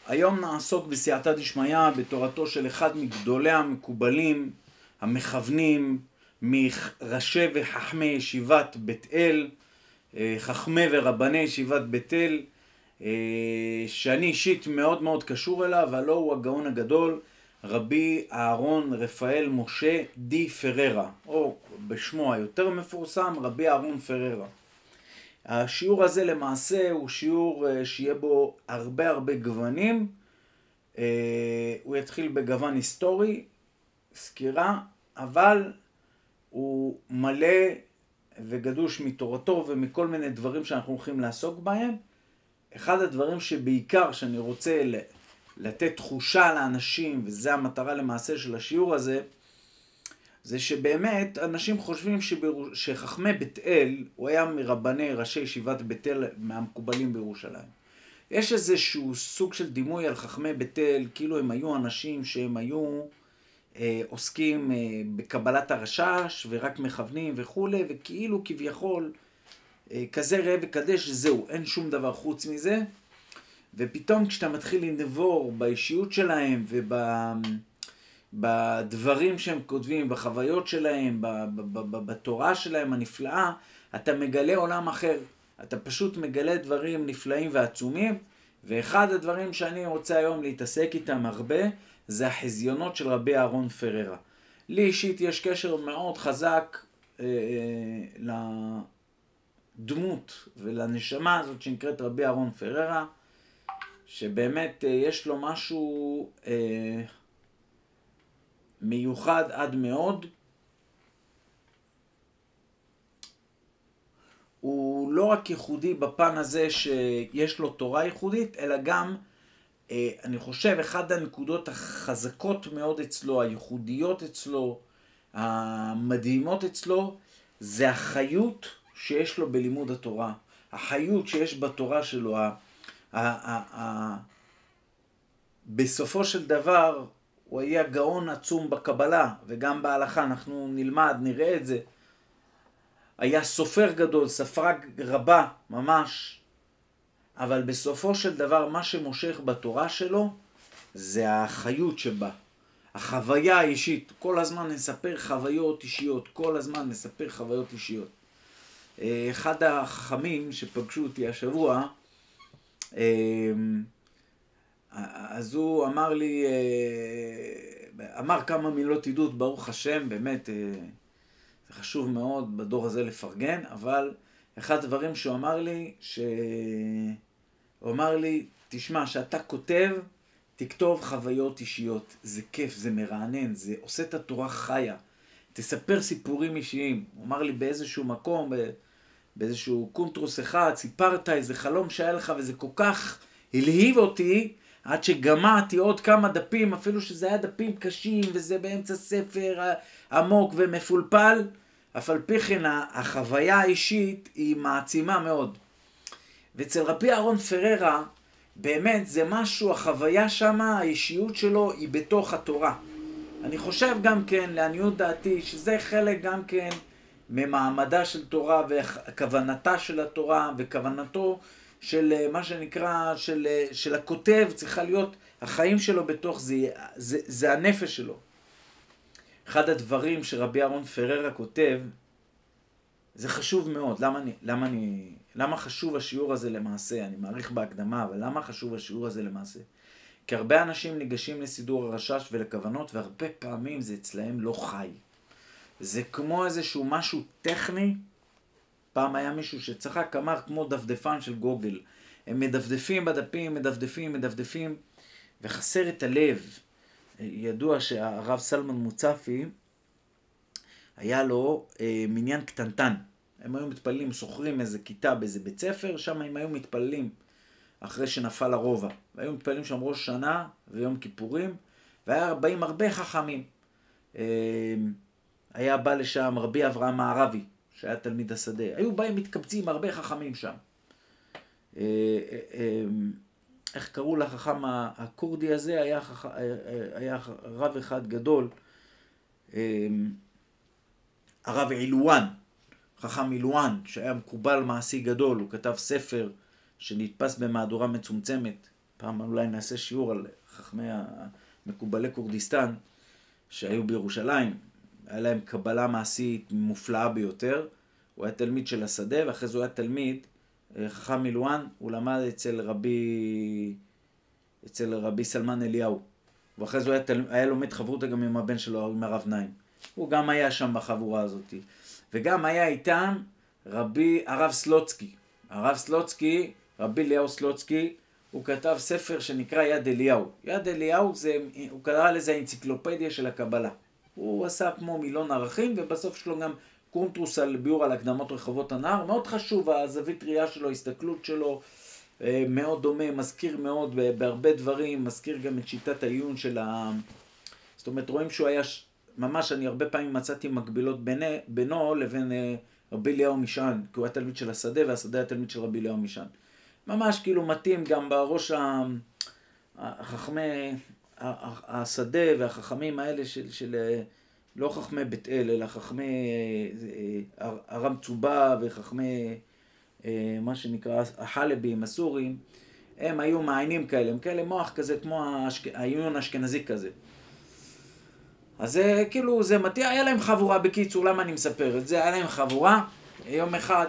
היום נעסוק בסייעתא דשמיא בתורתו של אחד מגדולי המקובלים, המכוונים, מראשי וחכמי ישיבת בית אל, חכמי ורבני ישיבת בית אל, שאני אישית מאוד מאוד קשור אליו, הלא הוא הגאון הגדול, רבי אהרון רפאל משה די פררה, או בשמו היותר מפורסם, רבי אהרון פררה. השיעור הזה למעשה הוא שיעור שיהיה בו הרבה גוונים. הוא יתחיל בגוון היסטורי, סקירה, אבל הוא מלא וגדוש מתורתו ומכל מיני דברים שאנחנו הולכים לעסוק בהם. אחד הדברים שבעיקר שאני רוצה לתת תחושה לאנשים, וזה המטרה למעשה של השיעור הזה, זה שבאמת אנשים חושבים שחכמי בית אל, הוא היה מרבני ראשי ישיבת בית אל מהמקובלים בירושלים. יש איזשהו סוג של דימוי על חכמי בית אל, כאילו הם היו אנשים שהם היו עוסקים בקבלת הרשש ורק מכוונים וכו', וכאילו כביכול כזה ראה וקדש, זהו, אין שום דבר חוץ מזה. ופתאום כשאתה מתחיל לנבור באישיות שלהם בדברים שהם כותבים, בחוויות שלהם, בתורה שלהם הנפלאה, אתה מגלה עולם אחר. אתה פשוט מגלה דברים נפלאים ועצומים, ואחד הדברים שאני רוצה היום להתעסק איתם הרבה, זה החזיונות של רבי אהרון פררה. לי אישית יש קשר מאוד חזק לדמות ולנשמה הזאת שנקראת רבי אהרון פררה, שבאמת יש לו משהו מיוחד עד מאוד. הוא לא רק ייחודי בפן הזה שיש לו תורה ייחודית, אלא גם, אני חושב, אחד הנקודות החזקות מאוד אצלו, הייחודיות אצלו, המדהימות אצלו, זה החיות שיש לו בלימוד התורה. החיות שיש בתורה שלו. בסופו של דבר, הוא היה גאון עצום בקבלה, וגם בהלכה, אנחנו נלמד, נראה את זה. היה סופר גדול, ספרה רבה, ממש. אבל בסופו של דבר, מה שמושך בתורה שלו, זה החיות שבה. החוויה האישית. כל הזמן נספר חוויות אישיות. כל הזמן נספר חוויות אישיות. אחד החכמים שפגשו אותי השבוע, אז הוא אמר לי, אמר כמה מילות עידוד, ברוך השם, באמת, זה חשוב מאוד בדור הזה לפרגן, אבל אחד הדברים שהוא אמר לי, הוא אמר לי, תשמע, שאתה כותב, תכתוב חוויות אישיות, זה כיף, זה מרענן, זה עושה את התורה חיה, תספר סיפורים אישיים. הוא אמר לי באיזשהו מקום, באיזשהו קונטרוס אחד, סיפרת איזה חלום שהיה לך, וזה כל כך הלהיב אותי, עד שגמעתי עוד כמה דפים, אפילו שזה היה דפים קשים, וזה באמצע ספר עמוק ומפולפל, אף על פי כן החוויה האישית היא מעצימה מאוד. ואצל רבי אהרון פררה, באמת זה משהו, החוויה שמה, האישיות שלו היא בתוך התורה. אני חושב גם כן, לעניות דעתי, שזה חלק גם כן ממעמדה של תורה, וכוונתה של התורה, וכוונתו של מה שנקרא, של הכותב, צריכה להיות, החיים שלו בתוך זה, זה הנפש שלו. אחד הדברים שרבי אהרון פררה כותב, זה חשוב מאוד. למה חשוב השיעור הזה למעשה? אני מעריך בהקדמה, אבל למה חשוב השיעור הזה למעשה? כי הרבה אנשים ניגשים לסידור הרשש ולכוונות, והרבה פעמים זה אצלהם לא חי. זה כמו איזשהו משהו טכני. פעם היה מישהו שצחק, אמר כמו דפדפן של גוגל. הם מדפדפים בדפים, מדפדפים, וחסר את הלב. ידוע שהרב סלמן מוצפי, היה לו מניין קטנטן. הם היו מתפללים, סוחרים איזה כיתה באיזה בית ספר, שם הם היו מתפללים אחרי שנפל הרובע. והיו מתפללים שם ראש שנה ויום כיפורים, והיה באים הרבה חכמים. היה בא לשם רבי אברהם הערבי, שהיה תלמיד השדה. היו באים מתקבצים הרבה חכמים שם. איך קראו לחכם הקורדי הזה? היה רב אחד גדול, הרב עילואן, חכם עילואן, שהיה מקובל מעשי גדול. הוא כתב ספר שנתפס במהדורה מצומצמת, פעם אולי נעשה שיעור על חכמי מקובלי כורדיסטן שהיו בירושלים. היה להם קבלה מעשית מופלאה ביותר. הוא היה תלמיד של השדה, ואחרי זה הוא היה תלמיד, חכם מילואן, הוא למד אצל רבי סלמן אליהו. ואחרי זה הוא היה לומד חברותא גם עם הבן שלו, עם הרב נעים. הוא גם היה שם בחבורה הזאת. וגם היה איתם הרב סלוצקי. הרב סלוצקי, רבי אליהו סלוצקי, הוא כתב ספר שנקרא יד אליהו. יד אליהו, הוא קרא לזה האנציקלופדיה של הקבלה. הוא עשה כמו מילון ערכים, ובסוף שלו גם קונטרוס על ביאור על הקדמות רחובות הנהר. מאוד חשוב, הזווית ראייה שלו, ההסתכלות שלו, מאוד דומה, מזכיר מאוד בהרבה דברים, מזכיר גם את שיטת העיון של זאת אומרת, רואים שהוא היה, ממש אני הרבה פעמים מצאתי מקבילות בינו לבין רבי אליהו משען, כי הוא היה תלמיד של השדה, והשדה היה תלמיד של רבי אליהו משען. ממש כאילו מתאים גם בראש החכמי, השדה והחכמים האלה של לא חכמי בית אל, אלא חכמי הרם צובה וחכמי מה שנקרא החלבים, הסורים, הם היו מעיינים כאלה, הם כאלה מוח כזה כמו העיון האשכנזי כזה. אז זה כאילו, זה מתאים, היה להם חבורה בקיצור, למה אני מספר את זה? היה להם חבורה, יום אחד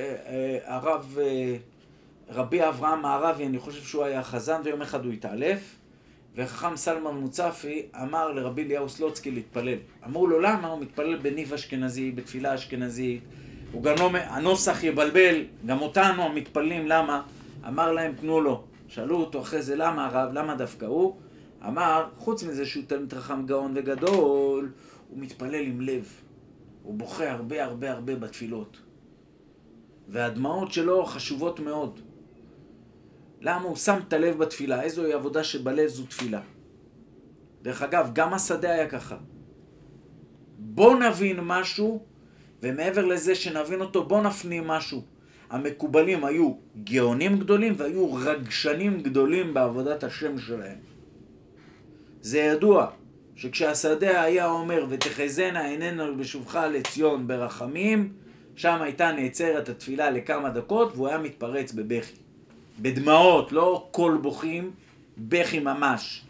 רבי אברהם מערבי, אני חושב שהוא היה חזן, ויום אחד הוא התעלף, וחכם סלמן מוצפי אמר לרבי אליהו סלוצקי להתפלל. אמרו לו למה? הוא מתפלל בניב אשכנזי, בתפילה אשכנזית, הוא גם לא, הנוסח יבלבל, גם אותנו המתפללים, למה? אמר להם תנו לו. שאלו אותו אחרי זה למה הרב, למה דווקא הוא? אמר, חוץ מזה שהוא תלמיד חכם גאון וגדול, הוא מתפלל עם לב. הוא בוכה הרבה הרבה הרבה בתפילות. והדמעות שלו חשובות מאוד. למה? הוא שם את הלב בתפילה. איזוהי עבודה שבלב זו תפילה. דרך אגב, גם השדה היה ככה. בוא נבין משהו, ומעבר לזה שנבין אותו, בוא נפנים משהו. המקובלים היו גאונים גדולים, והיו רגשנים גדולים בעבודת השם שלהם. זה ידוע, שכשהשדה היה אומר, ותחזינה עינינו בשובך לציון ברחמים, שם הייתה נעצרת התפילה לכמה דקות, והוא היה מתפרץ בבכי. בדמעות, לא כל בוכים, בכי ממש.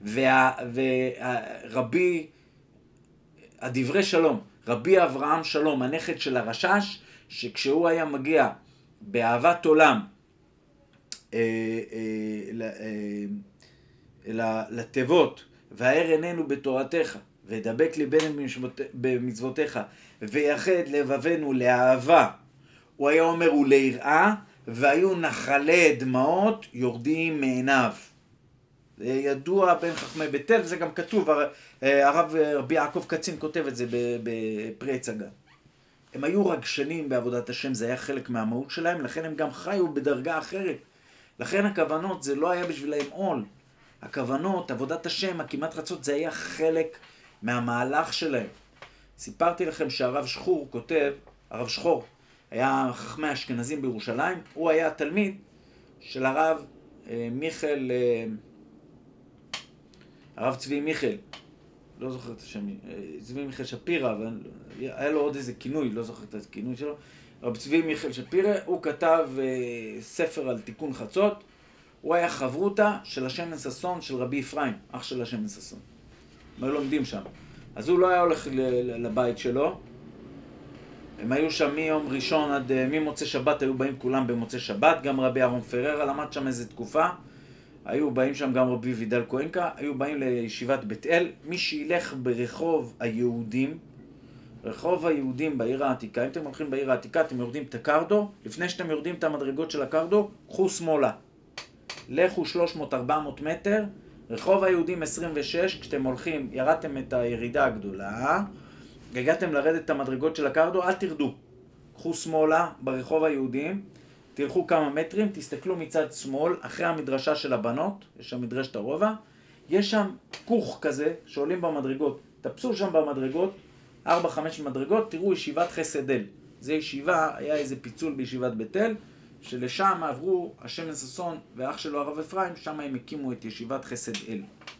ורבי, הדברי שלום, רבי אברהם שלום, הנכד של הרשש, שכשהוא היה מגיע באהבת עולם לתיבות, והאר עינינו בתורתך, ודבק ליבנו במצוותיך, ויחד לבבנו לאהבה, הוא היה אומר וליראה, והיו נחלי דמעות יורדים מעיניו. זה ידוע בין חכמי בית אל, וזה גם כתוב, הרב רבי יעקב קצין כותב את זה בפרי הצגה. הם היו רגשנים בעבודת השם, זה היה חלק מהמהות שלהם, לכן הם גם חיו בדרגה אחרת. לכן הכוונות זה לא היה בשבילהם עול. הכוונות, עבודת השם, הכמעט רצות, זה היה חלק מהמהלך שלהם. סיפרתי לכם שהרב שחור כותב, הרב שחור, היה חכמי האשכנזים בירושלים, הוא היה תלמיד של הרב מיכאל, הרב צבי מיכאל, לא זוכר את השם, צבי מיכאל שפירא, אבל היה לו עוד איזה כינוי, לא זוכר את הכינוי שלו, רב צבי מיכאל שפירא, הוא כתב ספר על תיקון חצות, הוא היה חברותא של השמן ששון של רבי אפרים, אח של השמן ששון. הם היו לומדים שם. אז הוא לא היה הולך לבית שלו, הם היו שם מיום ראשון עד ממוצא שבת, היו באים כולם במוצא שבת, גם רבי אהרון פררה למד שם איזו תקופה, היו באים שם גם רבי וידל כהנקה, היו באים לישיבת בית אל, מי שילך ברחוב היהודים, רחוב היהודים בעיר העתיקה, אם אתם הולכים בעיר העתיקה, אתם יורדים את הקרדו, לפני שאתם יורדים את המדרגות של הקרדו, קחו שמאלה. לכו 300-400 מטר, רחוב היהודים 26, כשאתם הולכים, ירדתם את הירידה הגדולה, הגעתם לרדת את המדרגות של הקרדו, אל תרדו. קחו שמאלה ברחוב היהודים, תלכו כמה מטרים, תסתכלו מצד שמאל, אחרי המדרשה של הבנות, יש שם מדרשת הרובע, יש שם כוך כזה שעולים במדרגות, תפסו שם במדרגות, 4-5 מדרגות, תראו ישיבת חסד אל. זה ישיבה, היה איזה פיצול בישיבת בית אל, שלשם עברו השמן ששון ואח שלו הרב אפרים, שם הם הקימו את ישיבת חסד אל.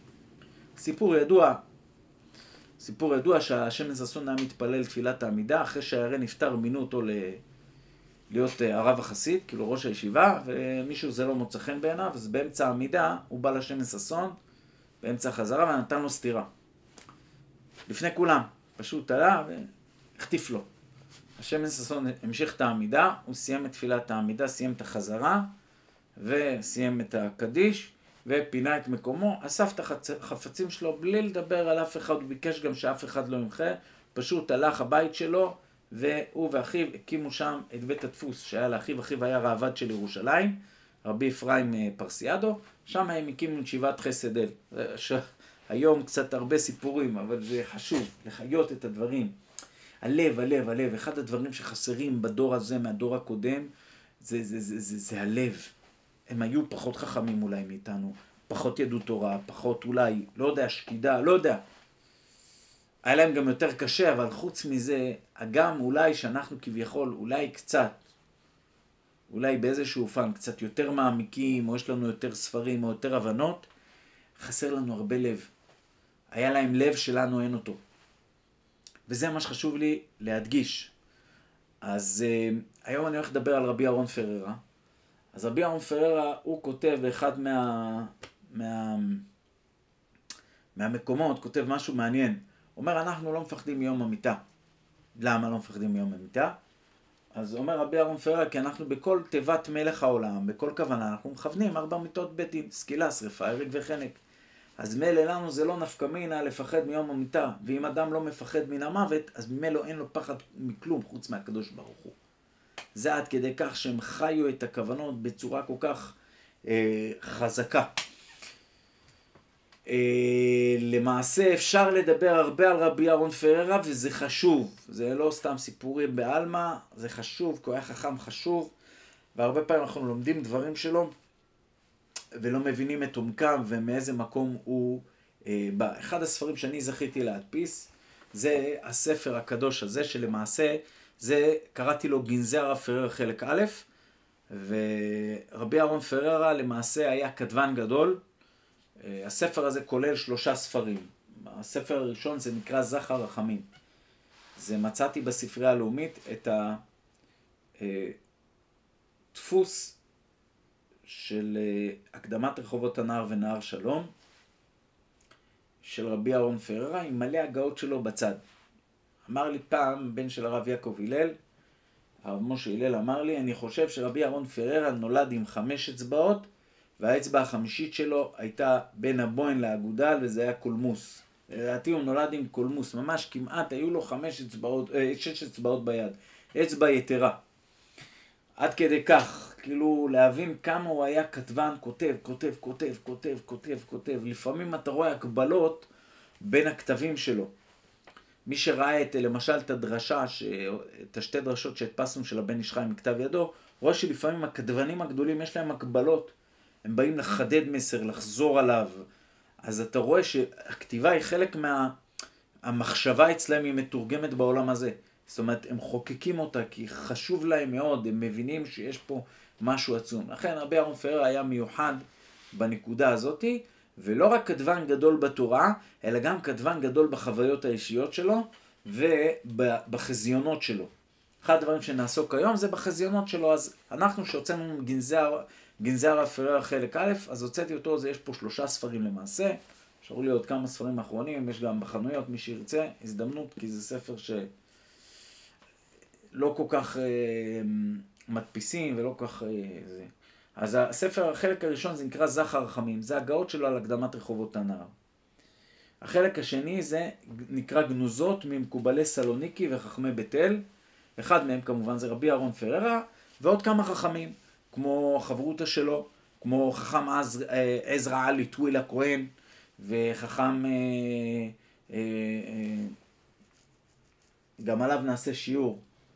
סיפור ידוע שהשמן ששון היה מתפלל תפילת העמידה, אחרי שהרי נפטר מינו אותו להיות הרב החסיד, כאילו ראש הישיבה, ומישהו זה לא מוצא חן בעיניו, אז באמצע העמידה הוא בא לשמן ששון, באמצע החזרה, ונתן לו סתירה. לפני כולם, פשוט עלה והחטיף לו. השמן ששון המשיך את העמידה, הוא סיים את תפילת העמידה, סיים את החזרה, וסיים את הקדיש, ופינה את מקומו, אסף את החפצים שלו בלי לדבר על אף אחד, הוא ביקש גם שאף אחד לא ימחה, פשוט הלך הבית שלו, והוא ואחיו הקימו שם את בית הדפוס שהיה לאחיו, אחיו היה ראב"ד של ירושלים, רבי אפרים פרסיאדו, שם הם הקימו ישיבת חסד אל. היום קצת הרבה סיפורים, אבל זה חשוב, לחיות את הדברים. הלב, הלב, הלב, אחד הדברים שחסרים בדור הזה מהדור הקודם, זה הלב. הם היו פחות חכמים אולי מאיתנו, פחות ידעו תורה, פחות אולי, לא יודע, שקידה, לא יודע. היה להם גם יותר קשה, אבל חוץ מזה, גם אולי שאנחנו כביכול, אולי קצת, אולי באיזשהו אופן, קצת יותר מעמיקים, או יש לנו יותר ספרים, או יותר הבנות, חסר לנו הרבה לב. היה להם לב שלנו, אין אותו. וזה מה שחשוב לי להדגיש. אז היום אני הולך לדבר על רבי אהרון פררה. אז רבי אהרון פררה, הוא כותב באחד מהמקומות, כותב משהו מעניין. הוא אומר, אנחנו לא מפחדים מיום המיטה. למה לא מפחדים מיום המיטה? אז אומר רבי אהרון פררה, כי אנחנו בכל תיבת מלך העולם, בכל כוונה, אנחנו מכוונים 4 מיתות בית דין, סקילה, שריפה, הרג וחנק. אז מילא לנו זה לא נפקא מינה לפחד מיום המיטה, ואם אדם לא מפחד מן המוות, אז ממילא אין לו פחד מכלום חוץ מהקדוש ברוך הוא. זה עד כדי כך שהם חיו את הכוונות בצורה כל כך חזקה. למעשה אפשר לדבר הרבה על רבי אהרון פררה, וזה חשוב. זה לא סתם סיפורים בעלמא, זה חשוב, כי הוא היה חכם חשוב, והרבה פעמים אנחנו לומדים דברים שלו, ולא מבינים את עומקם ומאיזה מקום הוא בא. אחד הספרים שאני זכיתי להדפיס, זה הספר הקדוש הזה, שלמעשה, זה קראתי לו גנזי הרב פררה חלק א', ורבי אהרון פררה למעשה היה כתבן גדול. הספר הזה כולל 3 ספרים. הספר הראשון זה נקרא זכר רחמים. זה מצאתי בספרייה הלאומית את הדפוס של הקדמת רחובות הנהר ונהר שלום, של רבי אהרון פררה, עם מלא הגאות שלו בצד. אמר לי פעם, בן של הרב יעקב הלל, הרב משה הלל אמר לי, אני חושב שרבי אהרון פררה נולד עם 5 אצבעות, והאצבע החמישית שלו הייתה בין הבוין לאגודל, וזה היה קולמוס. לדעתי הוא נולד עם קולמוס, ממש כמעט, היו לו 6 אצבעות ביד, אצבע יתרה. עד כדי כך, כאילו להבין כמה הוא היה כתבן, כותב. לפעמים אתה רואה הקבלות בין הכתבים שלו. מי שראה למשל את הדרשה, את 2 דרשות שהדפסנו של הבן איש חיים מכתב ידו, רואה שלפעמים הכתבנים הגדולים יש להם הקבלות. הם באים לחדד מסר, לחזור עליו. אז אתה רואה שהכתיבה היא חלק מהמחשבה אצלם, היא מתורגמת בעולם הזה. זאת אומרת, הם חוקקים אותה כי חשוב להם מאוד, הם מבינים שיש פה משהו עצום. לכן רבי אהרון פררה היה מיוחד בנקודה הזאת, ולא רק כתבן גדול בתורה, אלא גם כתבן גדול בחוויות האישיות שלו ובחזיונות שלו. אחד הדברים שנעסוק היום זה בחזיונות שלו. אז אנחנו שהוצאנו גנזי הרב פררה חלק א', אז הוצאתי אותו, יש פה 3 ספרים למעשה. אפשרו לי עוד כמה ספרים אחרונים, יש גם בחנויות, מי שירצה, הזדמנות, כי זה ספר שלא כל כך מדפיסים ולא כל כך זה. אז הספר, החלק הראשון זה נקרא זכר רחמים, זה הגאות שלו על הקדמת רחובות הנהר. החלק השני זה נקרא גנוזות ממקובלי סלוניקי וחכמי בית אל. אחד מהם כמובן זה רבי אהרון פררה, ועוד כמה חכמים, כמו חברותא שלו, כמו חכם עזרא עלי טוויל הכהן, וחכם, גם עליו נעשה שיעור,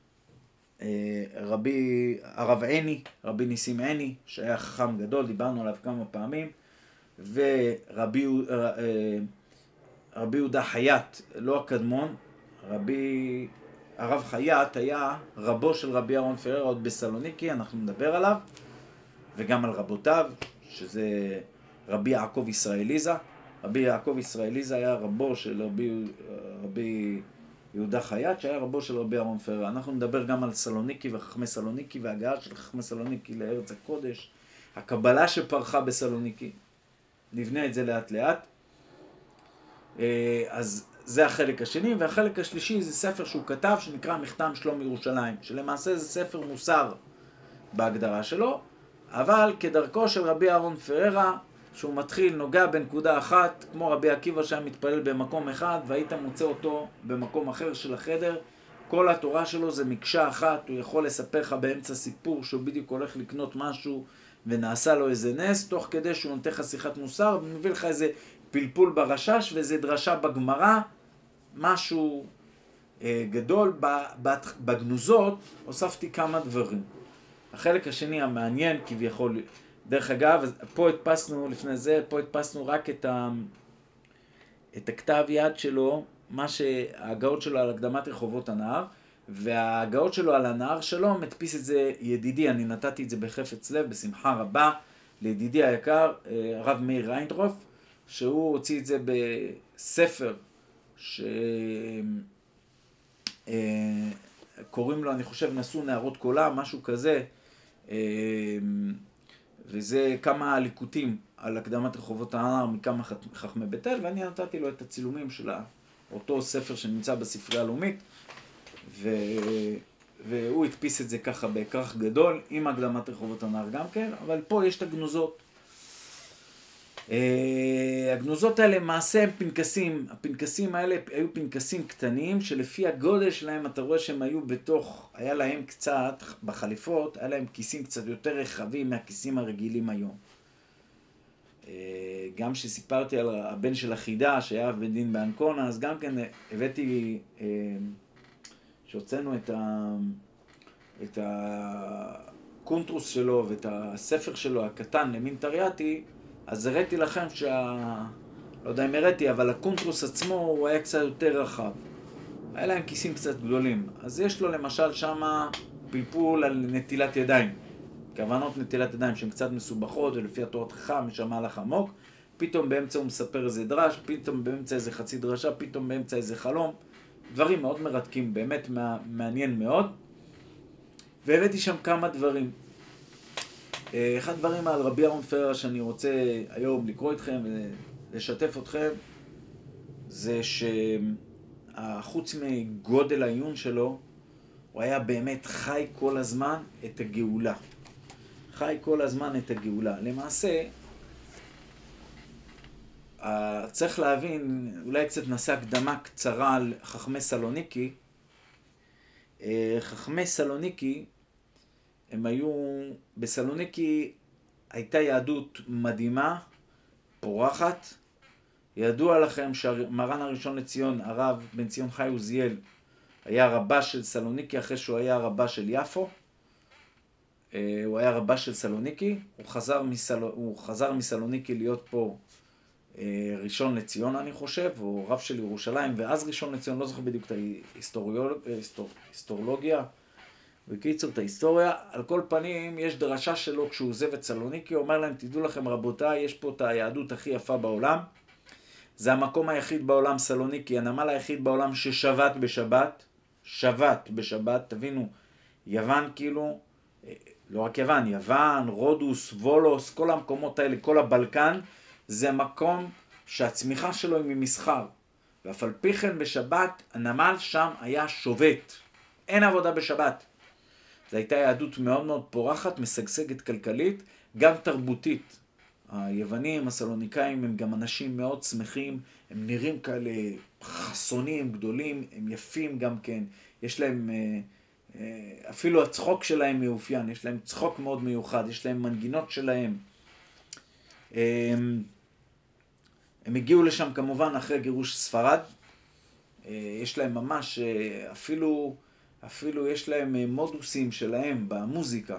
הרב עיני, רבי ניסים עיני, שהיה חכם גדול, דיברנו עליו כמה פעמים, ורבי יהודה חייט, לא הקדמון, הרב חייט היה רבו של רבי אהרון פררה עוד בסלוניקי, אנחנו נדבר עליו, וגם על רבותיו, שזה רבי יעקב ישראליזה. רבי יעקב ישראליזה היה רבו של רבי יהודה חייט, שהיה רבו של רבי אהרון פררה. אנחנו נדבר גם על סלוניקי וחכמי סלוניקי, והגעה של חכמי סלוניקי לארץ הקודש, הקבלה שפרחה בסלוניקי. נבנה את זה לאט לאט. אז זה החלק השני, והחלק השלישי זה ספר שהוא כתב, שנקרא מכתם שלום ירושלים, שלמעשה זה ספר מוסר בהגדרה שלו, אבל כדרכו של רבי אהרון פררה, שהוא מתחיל, נוגע בנקודה אחת, כמו רבי עקיבא שהיה מתפלל במקום אחד, והיית מוצא אותו במקום אחר של החדר. כל התורה שלו זה מקשה אחת, הוא יכול לספר לך באמצע סיפור שהוא בדיוק הולך לקנות משהו, ונעשה לו איזה נס, תוך כדי שהוא נותן לך שיחת מוסר, ומביא לך איזה פלפול ברשש, ואיזה דרשה בגמרא, משהו גדול. בגנוזות הוספתי כמה דברים. החלק השני המעניין כביכול, דרך אגב, פה הדפסנו לפני זה, פה הדפסנו רק את הכתב יד שלו, מה שההגאות שלו על הקדמת רחובות הנהר, וההגאות שלו על הנהר שלו, מדפיס את זה ידידי, אני נתתי את זה בחפץ לב, בשמחה רבה, לידידי היקר, הרב מאיר ריינדרוף, שהוא הוציא את זה בספר, שקוראים לו, אני חושב, נשאו נערות קולה, משהו כזה, וזה כמה ליקוטים על הקדמת רחובות הנהר מכמה חכמי בית אל, ואני נתתי לו את הצילומים של אותו ספר שנמצא בספרייה הלאומית, והוא הדפיס את זה ככה בהכרח גדול, עם הקדמת רחובות הנהר גם כן, אבל פה יש את הגנוזות. הגנוזות האלה למעשה הם פנקסים, הפנקסים האלה היו פנקסים קטנים, שלפי הגודל שלהם אתה רואה שהם היו בתוך, היה להם קצת, בחליפות, היה להם כיסים קצת יותר רחבים מהכיסים הרגילים היום. גם שסיפרתי על הבן של החידה שהיה בן דין באנקונה, אז גם כן הבאתי, שהוצאנו את הקונטרוס שלו ואת הספר שלו הקטן למין תריאתי, אז הראיתי לכם לא יודע אם הראיתי, אבל הקונטרוס עצמו הוא היה קצת יותר רחב. היה להם כיסים קצת גדולים. אז יש לו למשל שמה פלפול על נטילת ידיים. כוונות נטילת ידיים שהן קצת מסובכות, ולפי התורת חכם, יש שם מהלך עמוק. פתאום באמצע הוא מספר איזה דרש, פתאום באמצע איזה חצי דרשה, פתאום באמצע איזה חלום. דברים מאוד מרתקים, באמת מעניין מאוד. והבאתי שם כמה דברים. אחד הדברים על רבי אהרון פררה שאני רוצה היום לקרוא איתכם ולשתף אתכם, זה שחוץ מגודל העיון שלו, הוא היה באמת חי כל הזמן את הגאולה. חי כל הזמן את הגאולה. למעשה, צריך להבין, אולי קצת נעשה הקדמה קצרה על חכמי סלוניקי. חכמי סלוניקי, הם היו, בסלוניקי הייתה יהדות מדהימה, פורחת. ידוע לכם שהמרן הראשון לציון, הרב בן ציון חי עוזיאל, היה רבה של סלוניקי אחרי שהוא היה רבה של יפו. הוא היה רבה של סלוניקי, הוא חזר מסלוניקי להיות פה ראשון לציון אני חושב, או רב של ירושלים, ואז ראשון לציון, לא זוכר בדיוק את ההיסטורולוגיה, בקיצור את ההיסטוריה. על כל פנים יש דרשה שלו כשהוא עוזב את סלוניקי, הוא אומר להם, תדעו לכם רבותיי, יש פה את היהדות הכי יפה בעולם, זה המקום היחיד בעולם סלוניקי, הנמל היחיד בעולם ששבת בשבת, שבת בשבת, תבינו, יוון כאילו, לא רק יוון, יוון, רודוס, וולוס, כל המקומות האלה, כל הבלקן, זה מקום שהצמיחה שלו היא ממסחר. ואף על פי כן בשבת, הנמל שם היה שובת. אין עבודה בשבת. זו הייתה יהדות מאוד מאוד פורחת, משגשגת כלכלית, גם תרבותית. היוונים, הסלוניקאים, הם גם אנשים מאוד שמחים, הם נראים כאלה חסונים, גדולים, הם יפים גם כן. יש להם, אפילו הצחוק שלהם מאופיין, יש להם צחוק מאוד מיוחד, יש להם מנגינות שלהם. הם הגיעו לשם כמובן אחרי גירוש ספרד. יש להם ממש, אפילו יש להם מודוסים שלהם במוזיקה.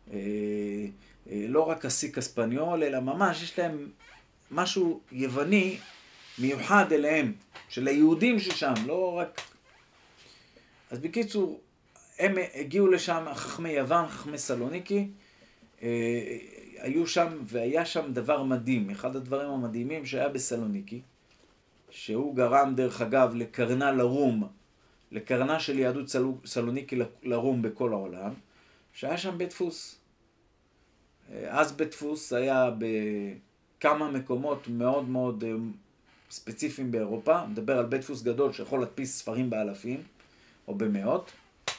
לא רק הסיק הספניול, אלא ממש יש להם משהו יווני מיוחד אליהם, של היהודים ששם, לא רק... אז בקיצור, הם הגיעו לשם, חכמי יוון, חכמי סלוניקי, היו שם, והיה שם דבר מדהים. אחד הדברים המדהימים שהיה בסלוניקי, שהוא גרם דרך אגב לקרנה לרום לקרנה של יהדות סלוניקי לרום בכל העולם, שהיה שם בית דפוס. אז בית דפוס היה בכמה מקומות מאוד מאוד ספציפיים באירופה, מדבר על בית דפוס גדול שיכול להדפיס ספרים באלפים או במאות.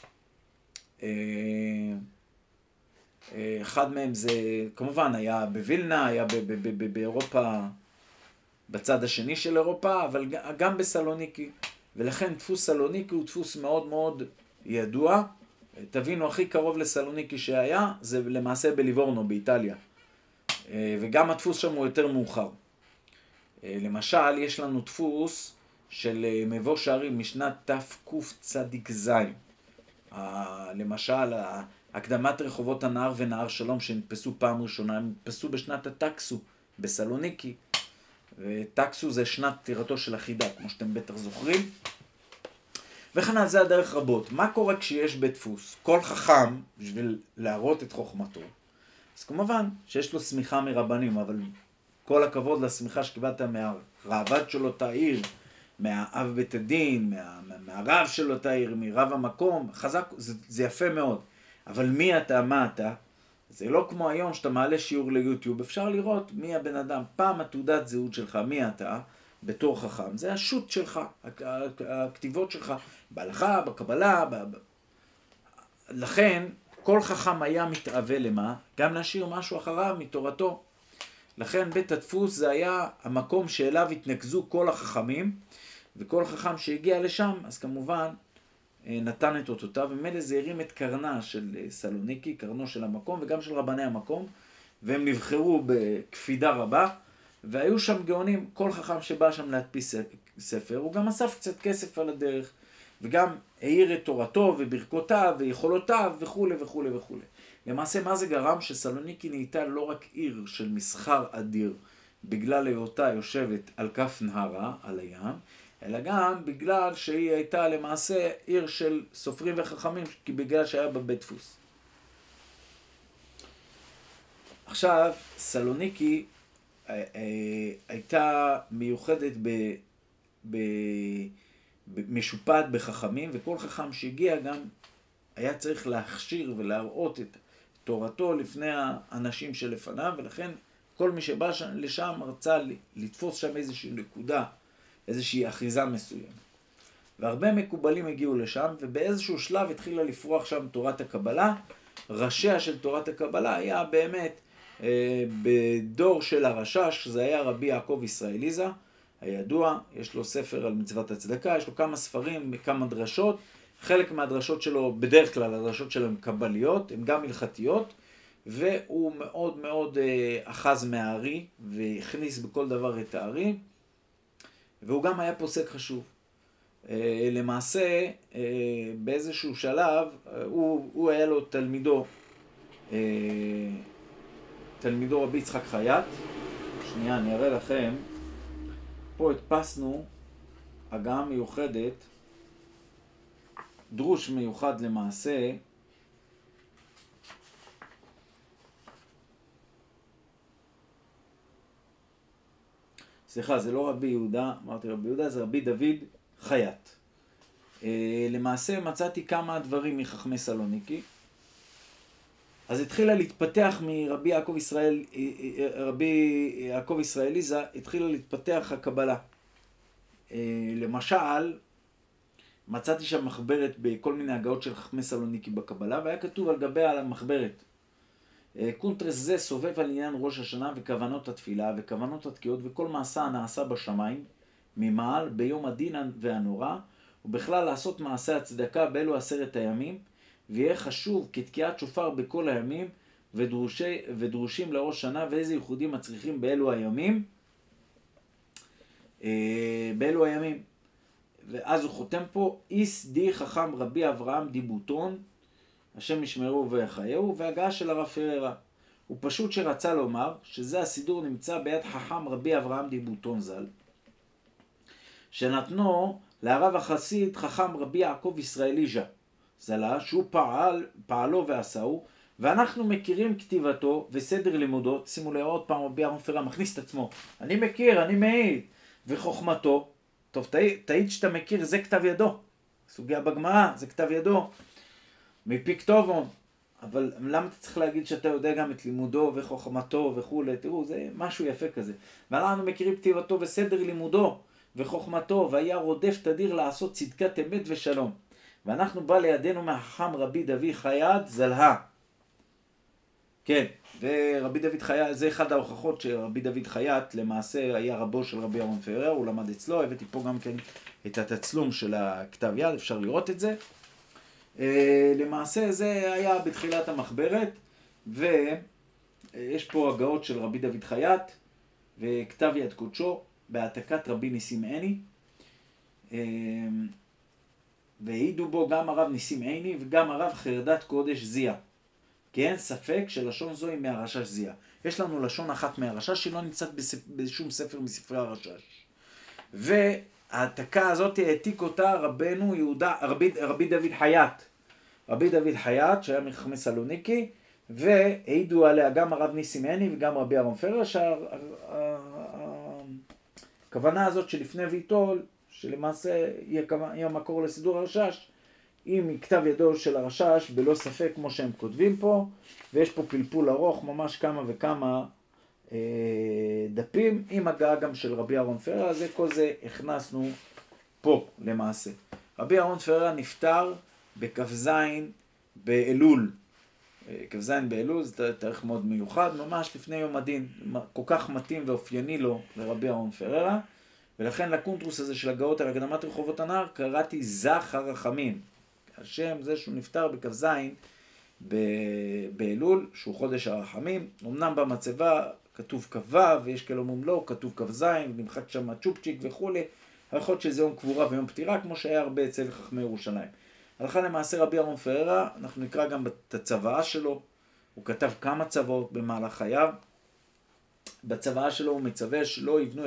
אחד מהם זה כמובן היה בווילנה, היה באירופה, בצד השני של אירופה, אבל גם בסלוניקי. ולכן דפוס סלוניקי הוא דפוס מאוד מאוד ידוע. תבינו, הכי קרוב לסלוניקי שהיה, זה למעשה בליבורנו, באיטליה. וגם הדפוס שם הוא יותר מאוחר. למשל, יש לנו דפוס של מבוא שערים משנת תקצ"ז. למשל, הקדמת רחובות הנהר ונהר שלום שנתפסו פעם ראשונה, הם נתפסו בשנת הטקסו בסלוניקי. וטקסו זה שנת פטירתו של החידה, כמו שאתם בטח זוכרים. וכן על זה הדרך רבות. מה קורה כשיש בית דפוס? כל חכם, בשביל להראות את חוכמתו, אז כמובן שיש לו סמיכה מרבנים, אבל כל הכבוד לסמיכה שקיבלת מהרעבד של אותה עיר, מהאב בית הדין, מהרב של אותה עיר, מרב המקום, חזק, זה יפה מאוד. אבל מי אתה, מה אתה? זה לא כמו היום שאתה מעלה שיעור ליוטיוב, אפשר לראות מי הבן אדם. פעם התעודת זהות שלך, מי אתה, בתור חכם, זה השוט שלך, הכתיבות שלך, בהלכה, בקבלה, לכן כל חכם היה מתאווה למה? גם להשאיר משהו אחריו מתורתו. לכן בית הדפוס זה היה המקום שאליו התנקזו כל החכמים, וכל חכם שהגיע לשם, אז כמובן נתן את אותותיו, ומילא זה הרים את קרנה של סלוניקי, קרנו של המקום, וגם של רבני המקום, והם נבחרו בקפידה רבה, והיו שם גאונים, כל חכם שבא שם להדפיס ספר, הוא גם אסף קצת כסף על הדרך, וגם העיר את תורתו וברכותיו ויכולותיו וכו' וכו' וכו'. למעשה מה זה גרם? שסלוניקי נהייתה לא רק עיר של מסחר אדיר, בגלל היותה יושבת על כף נהרה, על הים, אלא גם בגלל שהיא הייתה למעשה עיר של סופרים וחכמים, כי בגלל שהיה בה בית דפוס. עכשיו, סלוניקי הייתה מיוחדת משופעת בחכמים, וכל חכם שהגיע גם היה צריך להכשיר ולהראות את תורתו לפני האנשים שלפניו, ולכן כל מי שבא לשם רצה לתפוס שם איזושהי נקודה, איזושהי אחיזה מסוימת. והרבה מקובלים הגיעו לשם, ובאיזשהו שלב התחילה לפרוח שם תורת הקבלה. ראשיה של תורת הקבלה היה באמת בדור של הרשש, זה היה רבי יעקב ישראליזה, הידוע, יש לו ספר על מצוות הצדקה, יש לו כמה ספרים, כמה דרשות. חלק מהדרשות שלו, בדרך כלל הדרשות שלו הן קבליות, הן גם הלכתיות, והוא מאוד מאוד אחז מהארי, והכניס בכל דבר את הארי, והוא גם היה פוסק חשוב. למעשה, באיזשהו שלב, הוא היה לו תלמידו רבי יצחק חייט. שנייה, אני אראה לכם. פה הדפסנו הגעה מיוחדת, דרוש מיוחד למעשה, סליחה, זה לא רבי יהודה, אמרתי רבי יהודה, זה רבי דוד חייט. למעשה מצאתי כמה דברים מחכמי סלוניקי. אז התחילה להתפתח מרבי יעקב ישראליזה, התחילה להתפתח הקבלה. למשל, מצאתי שם מחברת בכל מיני הגאות של חכמי סלוניקי בקבלה, והיה כתוב על גבי המחברת, קונטרס זה סובב על עניין ראש השנה וכוונות התפילה וכוונות התקיעות וכל מעשה הנעשה בשמיים ממעל ביום הדין והנורא, ובכלל לעשות מעשה הצדקה באלו 10 הימים, ויהיה חשוב כתקיעת שופר בכל הימים ודרושים לראש שנה, ואיזה ייחודים מצריכים באלו הימים. ואז הוא חותם פה, איס די חכם רבי אברהם דיבוטון, השם ישמרו ויחייהו, והגעה של הרב פררה. הוא פשוט שרצה לומר שזה הסידור נמצא ביד חכם רבי אברהם דיבוטון ז"ל, שנתנו לרב החסיד חכם רבי יעקב ישראליזה ז"ל, שהוא פעלו ועשהו, ואנחנו מכירים כתיבתו וסדר לימודו. שימו לב, עוד פעם רבי אברהם פררה מכניס את עצמו, אני מכיר, אני מעיד, וחוכמתו, טוב, תעיד שאתה מכיר, זה כתב ידו. סוגיה בגמרא, זה כתב ידו, מפי כתובו. אבל למה אתה צריך להגיד שאתה יודע גם את לימודו וחוכמתו וכו'? תראו, זה משהו יפה כזה. ואנחנו מכירים כתיבתו וסדר לימודו וחוכמתו, והיה רודף תדיר לעשות צדקת אמת ושלום. ואנחנו בא לידינו מהחכם רבי דוד חייט זלהה. כן, ורבי דוד חייט, זה אחד ההוכחות שרבי דוד חייט למעשה היה רבו של רבי אהרון פרר, הוא למד אצלו, הבאתי פה גם כן את התצלום של הכתב יד, אפשר לראות את זה. למעשה זה היה בתחילת המחברת, ויש פה הגאות של רבי דוד חייט, וכתב יד קודשו, בהעתקת רבי ניסים עיני, והעידו בו גם הרב ניסים עיני וגם הרב חרדת קודש זיה. כי אין ספק שלשון זו היא מהרשש זיה. יש לנו לשון אחת מהרשש שלא נמצאת בשום ספר מספרי הרשש. וההעתקה הזאת העתיק אותה רבנו יהודה, רבי דוד חייט. רבי דוד חייט שהיה מחכמי סלוניקי, והעידו עליה גם הרב ניסים עיני וגם רבי אהרון פרר, הכוונה הזאת שלפני ויטול, שלמעשה יהיה מקור לסידור הרשש, עם כתב ידו של הרשש, בלא ספק כמו שהם כותבים פה, ויש פה פלפול ארוך, ממש כמה וכמה דפים, עם הגעה גם של רבי אהרון פרר, אז כל זה הכנסנו פה למעשה. רבי אהרון פרר נפטר בכ"ז באלול. כ"ז באלול זה תאריך מאוד מיוחד, ממש לפני יום הדין, כל כך מתאים ואופייני לו לרבי אהרון פרר, ולכן לקונטרוס הזה של הגאות על הקדמת רחובות הנהר קראתי זך הרחמים. השם זה שהוא נפטר בכ"ז באלול, שהוא חודש הרחמים. אמנם במצבה כתוב כ"ו, ויש כאלה אומרים לא, כתוב כ"ז, ונמחק שם צ'ופצ'יק וכו'. יכול להיות שזה יום קבורה ויום פטירה, כמו שהיה הרבה אצל חכמי ירושלים. הלכה למעשה רבי אהרון פרר, אנחנו נקרא גם את הצוואה שלו, הוא כתב כמה צוואות במהלך חייו. בצוואה שלו הוא מצווה שלא יבנו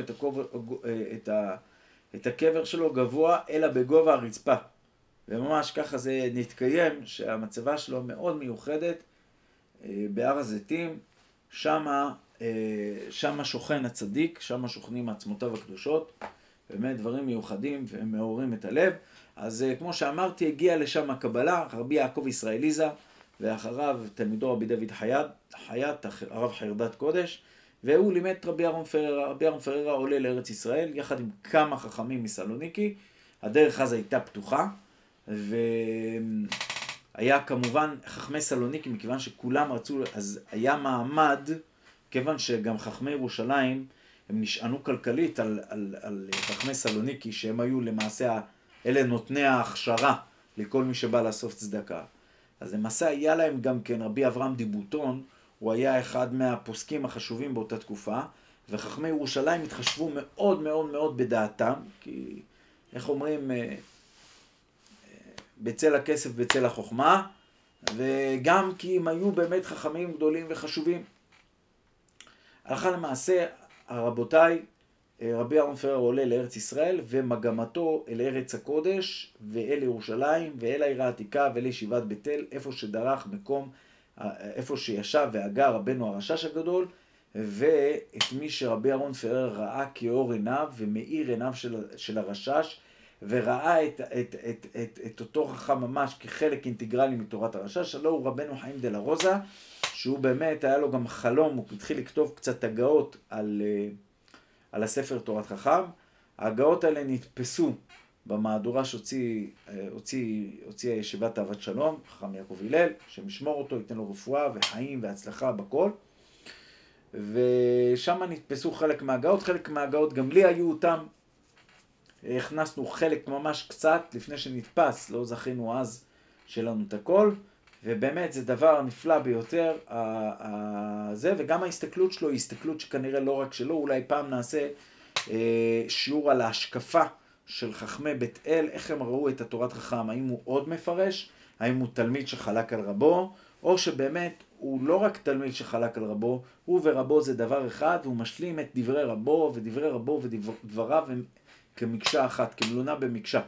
את הקבר שלו גבוה, אלא בגובה הרצפה. וממש ככה זה נתקיים, שהמצבה שלו מאוד מיוחדת בהר הזיתים, שמה שוכן הצדיק, שמה שוכנים עצמותיו הקדושות, באמת דברים מיוחדים ומעוררים את הלב. אז כמו שאמרתי, הגיע לשם הקבלה, רבי יעקב ישראליזה, ואחריו תלמידו רבי דוד חייט, הרב חרדת קודש, והוא לימד את רבי אהרון פרר. רבי אהרון פרר עולה לארץ ישראל, יחד עם כמה חכמים מסלוניקי, הדרך אז הייתה פתוחה, והיה כמובן חכמי סלוניקי, מכיוון שכולם רצו, אז היה מעמד, כיוון שגם חכמי ירושלים, הם נשענו כלכלית על חכמי סלוניקי, שהם היו למעשה, אלה נותני ההכשרה לכל מי שבא לאסוף צדקה. אז למעשה היה להם גם כן, רבי אברהם דיבוטון, הוא היה אחד מהפוסקים החשובים באותה תקופה, וחכמי ירושלים התחשבו מאוד מאוד מאוד בדעתם, כי איך אומרים, בצל הכסף בצל החוכמה, וגם כי הם היו באמת חכמים גדולים וחשובים. הלכה למעשה, רבותיי, רבי אהרון פרר עולה לארץ ישראל, ומגמתו אל ארץ הקודש, ואל ירושלים, ואל העיר העתיקה, ואל ישיבת בית אל, איפה שדרך מקום, איפה שישב והגה רבנו הרשש הגדול, ואת מי שרבי אהרון פרר ראה כאור עיניו, ומאיר עיניו של הרשש, וראה את אותו חכם ממש כחלק אינטגרלי מתורת הרשש, הלא הוא רבנו חיים דלה רוזה, שהוא באמת היה לו גם חלום, הוא התחיל לכתוב קצת הגאות על הספר תורת חכם. ההגאות האלה נתפסו במהדורה שהוציאה ישיבת אהבת שלום, חכם יעקב הלל, שמשמור אותו, ייתן לו רפואה וחיים והצלחה בכל. ושם נתפסו חלק מההגאות, חלק מההגאות גם לי היו אותם. הכנסנו חלק ממש קצת לפני שנתפס, לא זכינו אז שלנו את הכל. ובאמת זה דבר נפלא ביותר, זה, וגם ההסתכלות שלו היא הסתכלות שכנראה לא רק שלו, אולי פעם נעשה שיעור על ההשקפה של חכמי בית אל, איך הם ראו את התורת חכם, האם הוא עוד מפרש, האם הוא תלמיד שחלק על רבו, או שבאמת הוא לא רק תלמיד שחלק על רבו, הוא ורבו זה דבר אחד, והוא משלים את דברי רבו, ודברי רבו ודבריו הם כמקשה אחת, כמלונה במקשה.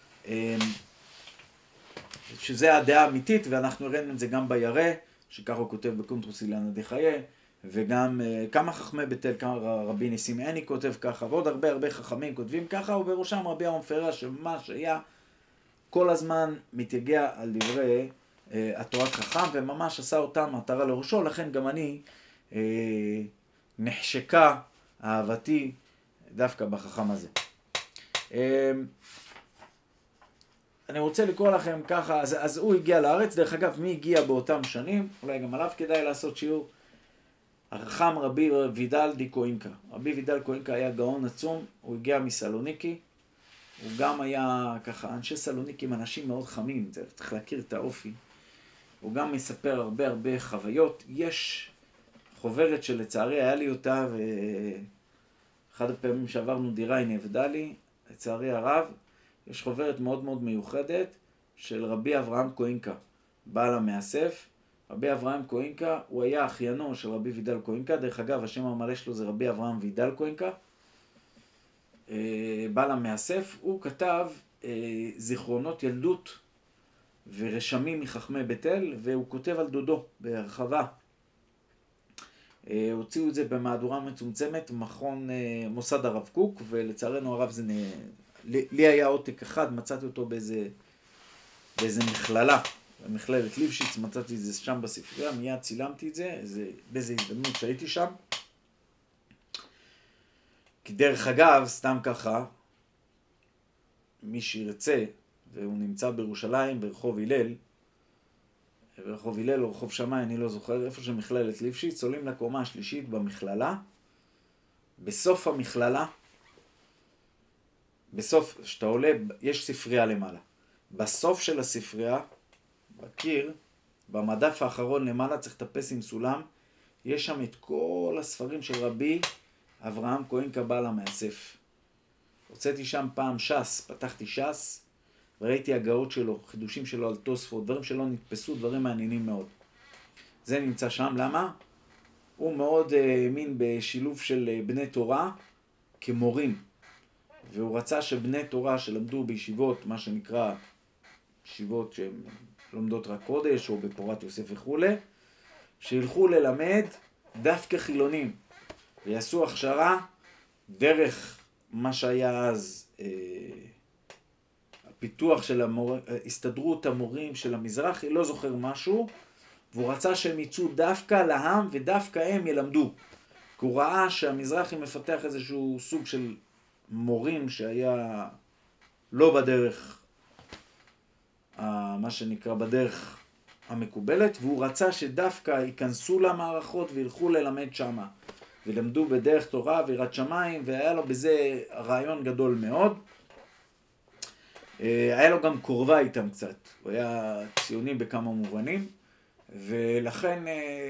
שזה הדעה האמיתית, ואנחנו ראינו את זה גם בירא, שככה הוא כותב בקונטרוס אילנה דחיי, וגם כמה חכמי בית אל, כמה רבי ניסים עיני כותב ככה, ועוד הרבה חכמים כותבים ככה, ובראשם רבי אהרון פרר, שממש היה כל הזמן מתייגע על דברי התורת חכם, וממש עשה אותה מטרה לראשו, לכן גם אני נחשקה אהבתי דווקא בחכם הזה. אני רוצה לקרוא לכם ככה, אז הוא הגיע לארץ, דרך אגב, מי הגיע באותם שנים? אולי גם עליו כדאי לעשות שיעור. החכם רבי וידל די קוינקה. רבי וידל קוינקה היה גאון עצום, הוא הגיע מסלוניקי, הוא גם היה ככה, אנשי סלוניקים, אנשים מאוד חמים, צריך להכיר את האופי. הוא גם מספר הרבה חוויות. יש חוברת שלצערי היה לי אותה, ואחד הפעמים שעברנו דירה היא נאבדה לי, לצערי הרב, יש חוברת מאוד מיוחדת של רבי אברהם קוינקה, בעל המאסף. רבי אברהם קוינקה, הוא היה אחיינו של רבי וידל קוינקה, דרך אגב, השם המלא שלו זה רבי אברהם וידל קוינקה, בעל המאסף. הוא כתב זיכרונות ילדות ורשמים מחכמי בית אל, והוא כותב על דודו בהרחבה. הוציאו את זה במהדורה מצומצמת, מוסד הרב קוק, ולצערנו הרב זה לי היה עותק אחד, מצאתי אותו באיזה מכללה, במכללת ליפשיץ, מצאתי את זה שם בספרייה, מיד צילמתי את זה, באיזה הזדמנות שהייתי שם. כי דרך אגב, סתם ככה, מי שירצה, והוא נמצא בירושלים, ברחוב הלל או רחוב שמאי, אני לא זוכר, איפה שמכללת ליפשיץ, עולים לקומה השלישית במכללה, בסוף המכללה, שאתה עולה, יש ספרייה למעלה. בסוף של הספרייה, בקיר, במדף האחרון למעלה, צריך לטפס עם סולם, יש שם את כל הספרים של רבי אברהם קוינקה בעל המאסף. הוצאתי שם פעם ש"ס, פתחתי ש"ס, וראיתי הגאות שלו, חידושים שלו על תוספות, דברים שלא נתפסו, דברים מעניינים מאוד. זה נמצא שם, למה? הוא מאוד האמין בשילוב של בני תורה כמורים. והוא רצה שבני תורה שלמדו בישיבות, מה שנקרא ישיבות שהן לומדות רק קודש או בפורת יוסף וכו', שילכו ללמד דווקא חילונים ויעשו הכשרה דרך מה שהיה אז הפיתוח של הסתדרות המורים של המזרח, לא זוכר משהו, והוא רצה שהם יצאו דווקא לעם ודווקא הם ילמדו. כי הוא ראה שהמזרחי מפתח איזשהו סוג של מורים שהיה לא בדרך, מה שנקרא בדרך המקובלת, והוא רצה שדווקא ייכנסו למערכות וילכו ללמד שמה. ולמדו בדרך תורה ויראת שמיים, והיה לו בזה רעיון גדול מאוד. היה לו גם קורבה איתם קצת, הוא היה ציוני בכמה מובנים, ולכן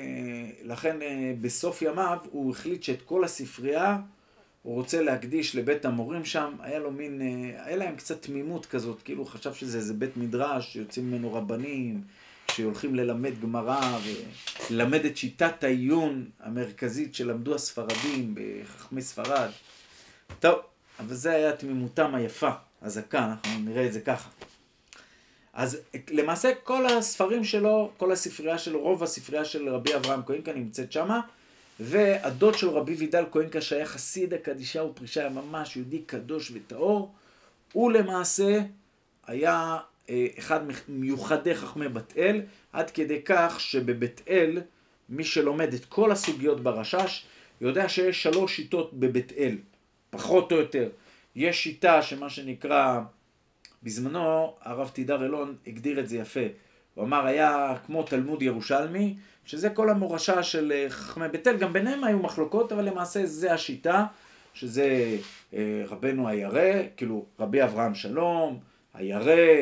בסוף ימיו הוא החליט שאת כל הספרייה הוא רוצה להקדיש לבית המורים שם. היה להם קצת תמימות כזאת, כאילו הוא חשב שזה איזה בית מדרש שיוצאים ממנו רבנים, שהולכים ללמד גמרא וללמד את שיטת העיון המרכזית שלמדו הספרדים בחכמי ספרד. טוב, אבל זה היה תמימותם היפה, הזקה, אנחנו נראה את זה ככה. אז למעשה כל הספרים שלו, כל הספרייה שלו, רוב הספרייה של רבי אברהם קוינקה נמצאת שמה, והדוד של רבי וידל קוינקה שהיה חסיד הקדישה ופרישה, היה ממש יהודי קדוש וטהור, הוא למעשה היה אחד מיוחדי חכמי בת אל, עד כדי כך שבבית אל, מי שלומד את כל הסוגיות ברשש, יודע שיש 3 שיטות בבית אל, פחות או יותר. יש שיטה שמה שנקרא, בזמנו הרב תידר אלון הגדיר את זה יפה, הוא אמר היה כמו תלמוד ירושלמי, שזה כל המורשה של חכמי בית אל, גם ביניהם היו מחלוקות, אבל למעשה זה השיטה, שזה רבנו הירא, כאילו רבי אברהם שלום, הירא,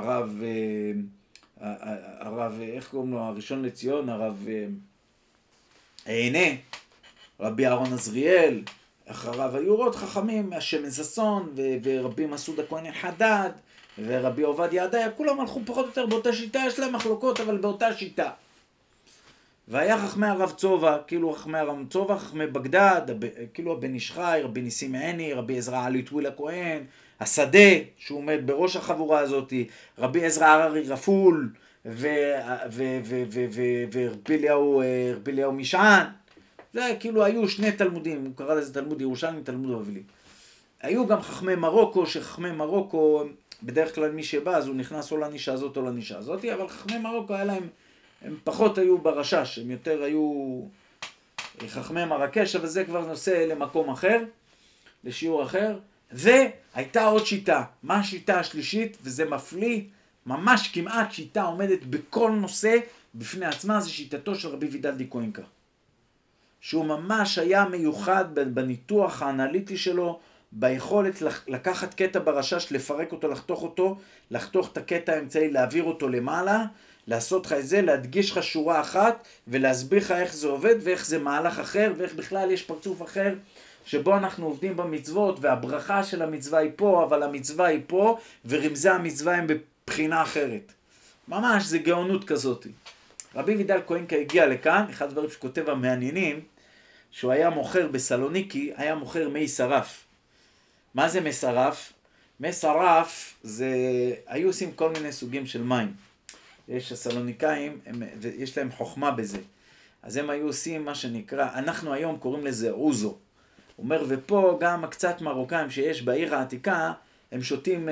הרב, איך קוראים לו, הראשון לציון, הרב עיני, רבי אהרון עזריאל, אחריו היו עוד חכמים, השמן ששון, ורבי מסעוד הכהן חדד, ורבי עובדיה ידעיה, כולם הלכו פחות או יותר באותה שיטה, יש להם מחלוקות, אבל באותה שיטה. והיה חכמי הרב צובה, כאילו חכמי הרב צובה, חכמי בגדד, כאילו הבן איש חי, רבי ניסים מעני, רבי עזרא עלי טוויל הכהן, השדה, שהוא עומד בראש החבורה הזאת, רבי עזרא הררי רפול, ורבי אליהו משען. זה כאילו היו 2 תלמודים, הוא קרא לזה תלמוד ירושלמי, תלמוד בבלי. היו גם חכמי מרוקו, שחכמי מרוקו בדרך כלל מי שבא, אז הוא נכנס או לנישה הזאת או לנישה הזאת, אבל חכמי מרוקו היה להם, הם פחות היו ברשש, הם יותר היו חכמי מרקש, אבל זה כבר נושא למקום אחר, לשיעור אחר. והייתה עוד שיטה, מה השיטה השלישית, וזה מפליא, ממש כמעט שיטה עומדת בכל נושא בפני עצמה, זה שיטתו של רבי וידל די קוונקה. שהוא ממש היה מיוחד בניתוח האנליטי שלו, ביכולת לקחת קטע ברשש, לפרק אותו, לחתוך את הקטע האמצעי, להעביר אותו למעלה, לעשות לך את זה, להדגיש לך שורה אחת, ולהסביר לך איך זה עובד, ואיך זה מהלך אחר, ואיך בכלל יש פרצוף אחר, שבו אנחנו עובדים במצוות, והברכה של המצווה היא פה, אבל המצווה היא פה, ורמזי המצווה הם בבחינה אחרת. ממש, זה גאונות כזאת. רבי וידל קוונקה הגיע לכאן, אחד הדברים שכותב המעניינים, שהוא היה מוכר בסלוניקי, היה מוכר מי שרף. מה זה מי שרף? מי שרף זה, היו עושים כל מיני סוגים של מים. יש הסלוניקאים, יש להם חוכמה בזה. אז הם היו עושים מה שנקרא, אנחנו היום קוראים לזה אוזו. הוא אומר, ופה גם קצת מרוקאים שיש בעיר העתיקה, הם שותים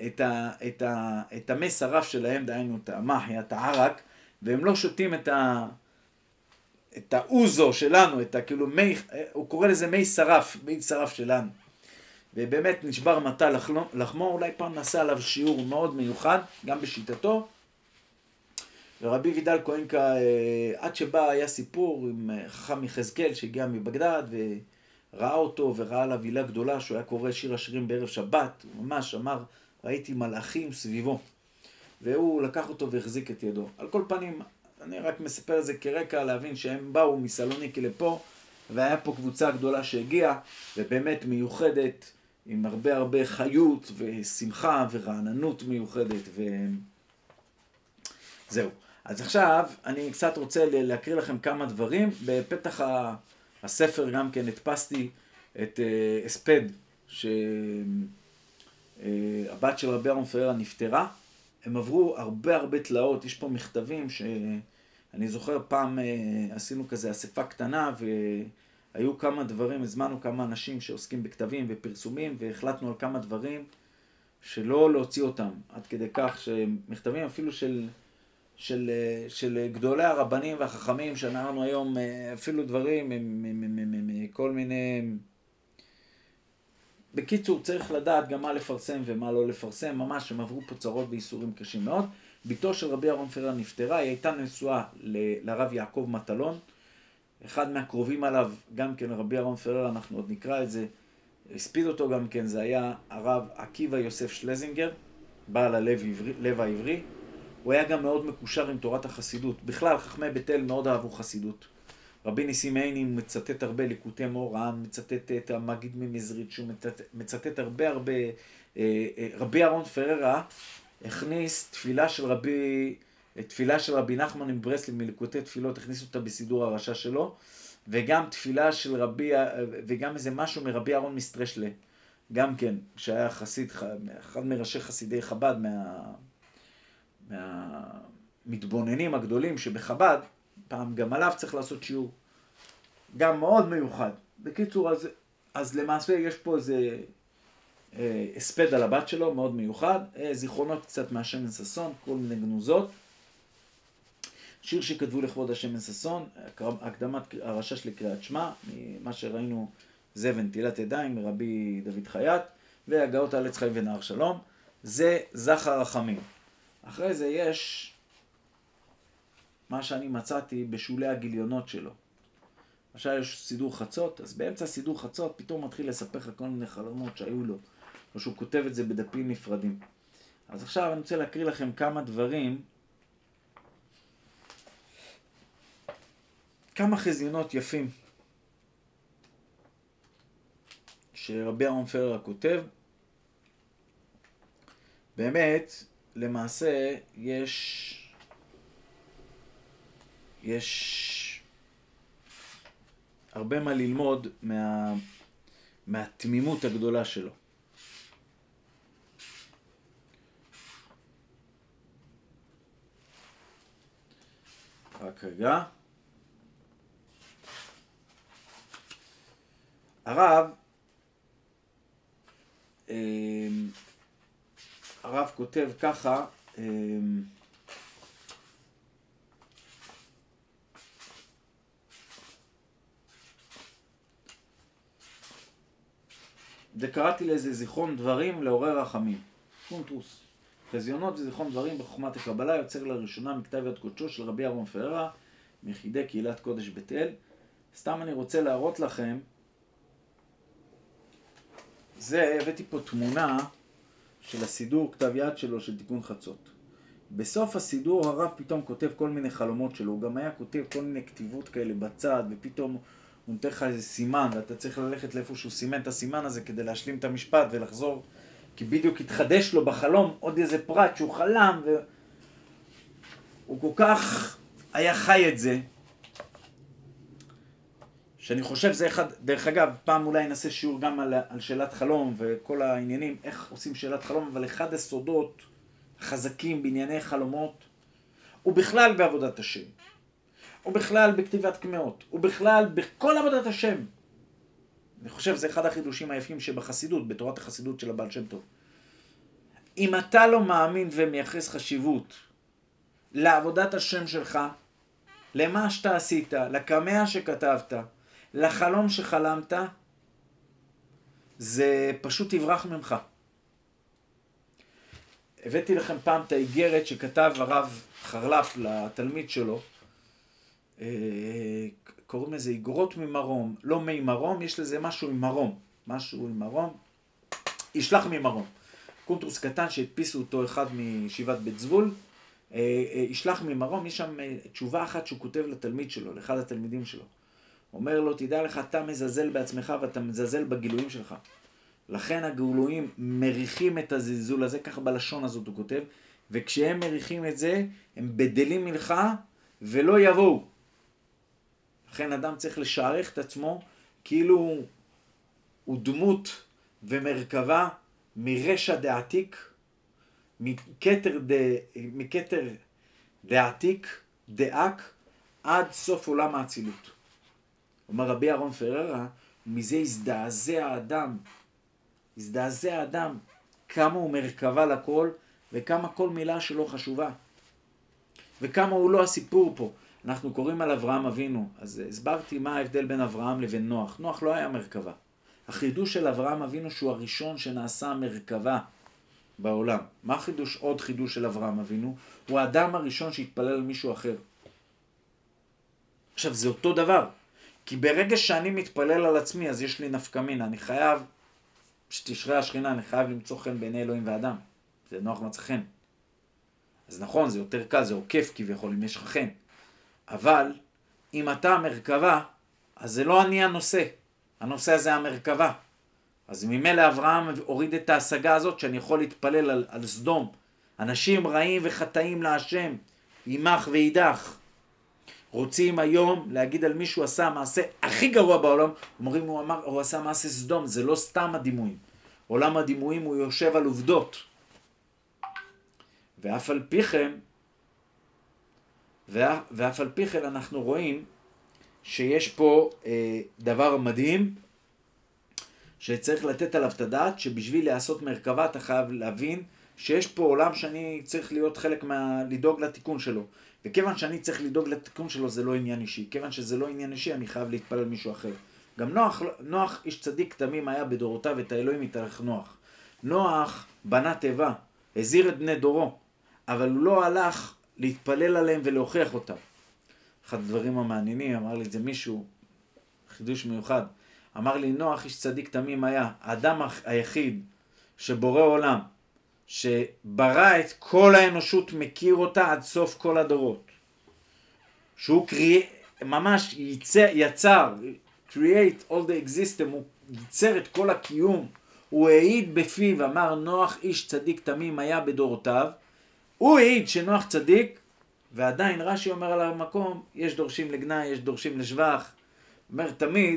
את המי שרף שלהם, דהיינו את המחיה, את הערק, והם לא שותים את האוזו שלנו, את כאילו מי, הוא קורא לזה מי שרף, מי שרף שלנו. ובאמת נשבר מטה לחמו, אולי פעם נעשה עליו שיעור מאוד מיוחד, גם בשיטתו. ורבי וידל קוונקה, עד שבא היה סיפור עם חכם יחזקאל שהגיע מבגדד, וראה אותו וראה עליו הילה גדולה, שהוא היה קורא שיר השירים בערב שבת, הוא ממש אמר, ראיתי מלאכים סביבו. והוא לקח אותו והחזיק את ידו. על כל פנים, אני רק מספר את זה כרקע להבין שהם באו מסלוניקי לפה, והיה פה קבוצה גדולה שהגיעה, ובאמת מיוחדת, עם הרבה חיות ושמחה ורעננות מיוחדת, וזהו. אז עכשיו אני קצת רוצה להקריא לכם כמה דברים. בפתח הספר גם כן הדפסתי את הספד, שהבת של רבי אהרון פררה נפטרה. הם עברו הרבה תלאות, יש פה מכתבים שאני זוכר פעם עשינו כזה אספה קטנה והיו כמה דברים, הזמנו כמה אנשים שעוסקים בכתבים ופרסומים והחלטנו על כמה דברים שלא להוציא אותם, עד כדי כך שמכתבים אפילו של גדולי הרבנים והחכמים שאנחנו היום אפילו דברים כל מיני... בקיצור, צריך לדעת גם מה לפרסם ומה לא לפרסם, ממש הם עברו פה צרות ואיסורים קשים מאוד. ביתו של רבי אהרון פררה נפטרה, היא הייתה נשואה לרב יעקב מטלון, אחד מהקרובים עליו, גם כן רבי אהרון פררה, אנחנו עוד נקרא את זה, הספיד אותו גם כן, זה היה הרב עקיבא יוסף שלזינגר, בעל הלב העברי, הוא היה גם מאוד מקושר עם תורת החסידות, בכלל חכמי בית אל מאוד אהבו חסידות. רבי ניסים עיני מצטט הרבה ליקוטי מוהר"ן, מצטט את המגיד ממזריץ', שהוא מצטט הרבה רבי אהרון פררה הכניס תפילה של רבי נחמן מברסלב מליקוטי תפילות, הכניס אותה בסידור הרשע שלו, וגם תפילה של וגם איזה משהו מרבי אהרון מסטרשלה, גם כן, שהיה חסיד, אחד מראשי חסידי חב"ד, מהמתבוננים הגדולים שבחב"ד, פעם גם עליו צריך לעשות שיעור, גם מאוד מיוחד. בקיצור, אז למעשה יש פה איזה הספד על הבת שלו, מאוד מיוחד, זיכרונות קצת מהשמן ששון, כל מיני גנוזות. שיר שכתבו לכבוד השמן ששון, הקדמת הרשש לקריאת שמע, מה שראינו זה ונטילת ידיים מרבי דוד חייט, והגאות על עץ חיים ונהר שלום, זה זכר רחמים. אחרי זה יש מה שאני מצאתי בשולי הגיליונות שלו. עכשיו יש סידור חצות, אז באמצע סידור חצות פתאום מתחיל לספר לך כל מיני חלומות שהיו לו, או שהוא כותב את זה בדפים נפרדים. אז עכשיו אני רוצה להקריא לכם כמה דברים, כמה חזיונות יפים שרבי אהרון פררה כותב. באמת, למעשה יש הרבה מה ללמוד מהתמימות הגדולה שלו. רק רגע. הרב כותב ככה, קראתי לזה זיכרון דברים לעורר רחמים. קונטרוס. חזיונות וזיכרון דברים בחוכמת הקבלה יוצר לראשונה מכתב יד קודשו של רבי אהרון פררה, מיחידי קהילת קודש בית אל. סתם אני רוצה להראות לכם, הבאתי פה תמונה של הסידור כתב יד שלו של תיקון חצות. בסוף הסידור הרב פתאום כותב כל מיני חלומות שלו, הוא גם היה כותב כל מיני כתיבות כאלה בצד, ופתאום הוא נותן לך איזה סימן, ואתה צריך ללכת לאיפה שהוא סימן את הסימן הזה כדי להשלים את המשפט ולחזור, כי בדיוק התחדש לו בחלום עוד איזה פרט שהוא חלם, והוא כל כך היה חי את זה, שאני חושב זה אחד, דרך אגב, פעם אולי נעשה שיעור גם על שאלת חלום וכל העניינים, איך עושים שאלת חלום, אבל אחד הסודות חזקים בענייני חלומות, הוא בכלל בעבודת השם. הוא בכלל בכתיבת קמאות. הוא בכלל בכל עבודת השם. אני חושב שזה אחד החידושים היפים שבחסידות, בתורת החסידות של הבעל שם טוב. אם אתה לא מאמין ומייחס חשיבות לעבודת השם שלך, למה שאתה עשית, לקמע שכתבת, לחלום שחלמת, זה פשוט יברח ממך. הבאתי לכם פעם את האיגרת שכתב הרב חרל"פ לתלמיד שלו, קוראים לזה איגרות ממרום, לא מי מרום, יש לזה משהו עם מרום, ישלח ממרום. קונטרוס קטן שהדפיסו אותו אחד מישיבת בית זבול, ישלח ממרום, יש שם תשובה אחת שהוא כותב לתלמיד שלו, לאחד התלמידים שלו. אומר לו, תדע לך, אתה מזלזל בעצמך ואתה מזלזל בגילויים שלך. לכן הגילויים מריחים את הזלזול הזה, ככה בלשון הזאת הוא כותב, וכשהם מריחים את זה, הם בדלים ממך ולא יבואו. לכן אדם צריך לשערך את עצמו כאילו הוא דמות ומרכבה מרשע דעתיק, מכתר דעתיק, דאק, עד סוף עולם האצילות. אומר רבי אהרון פררה, מזה הזדעזע האדם, כמה הוא מרכבה לכל, וכמה כל מילה שלו חשובה. וכמה הוא לא הסיפור פה. אנחנו קוראים על אברהם אבינו, אז הסברתי מה ההבדל בין אברהם לבין נוח. נוח לא היה מרכבה. החידוש של אברהם אבינו שהוא הראשון שנעשה מרכבה בעולם. מה חידוש, עוד חידוש של אברהם אבינו? הוא האדם הראשון שהתפלל על מישהו אחר. עכשיו זה אותו דבר. כי ברגע שאני מתפלל על עצמי, אז יש לי נפקא מינה. אני חייב, שתשרה השכינה, אני חייב למצוא חן בעיני אלוהים ואדם. זה נוח מצא חן. אז נכון, זה יותר קל, זה עוקף כביכול, אם יש לך חן. אבל אם אתה המרכבה, אז זה לא אני הנושא. הנושא הזה המרכבה. אז ממילא אברהם הוריד את ההשגה הזאת שאני יכול להתפלל על סדום. אנשים רעים וחטאים להשם, יימח ויידח. רוצים היום להגיד על מישהו עשה המעשה הכי גרוע בעולם, אומרים הוא עשה מעשה סדום, זה לא סתם הדימויים. עולם הדימויים הוא יושב על עובדות. ואף על פי כן אנחנו רואים שיש פה דבר מדהים שצריך לתת עליו את הדעת, שבשביל לעשות מרכבה אתה חייב להבין שיש פה עולם שאני צריך להיות חלק לדאוג לתיקון שלו. וכיוון שאני צריך לדאוג לתיקון שלו זה לא עניין אישי. כיוון שזה לא עניין אישי אני חייב להתפלל מישהו אחר. גם נוח איש צדיק תמים היה בדורותיו את האלוהים יתארך נוח. נוח בנה תיבה, הזהיר את בני דורו, אבל הוא לא הלך להתפלל עליהם ולהוכיח אותם. אחד הדברים המעניינים, אמר לי את זה מישהו, חידוש מיוחד, אמר לי נוח איש צדיק תמים היה, האדם היחיד שבורא עולם, שברא את כל האנושות, מכיר אותה עד סוף כל הדורות. שהוא ממש יצר, create all the existence, הוא ייצר את כל הקיום, הוא העיד בפיו, אמר נוח איש צדיק תמים היה בדורותיו, הוא העיד שנוח צדיק, ועדיין רש"י אומר על המקום, יש דורשים לגנאי, יש דורשים לשבח. אומר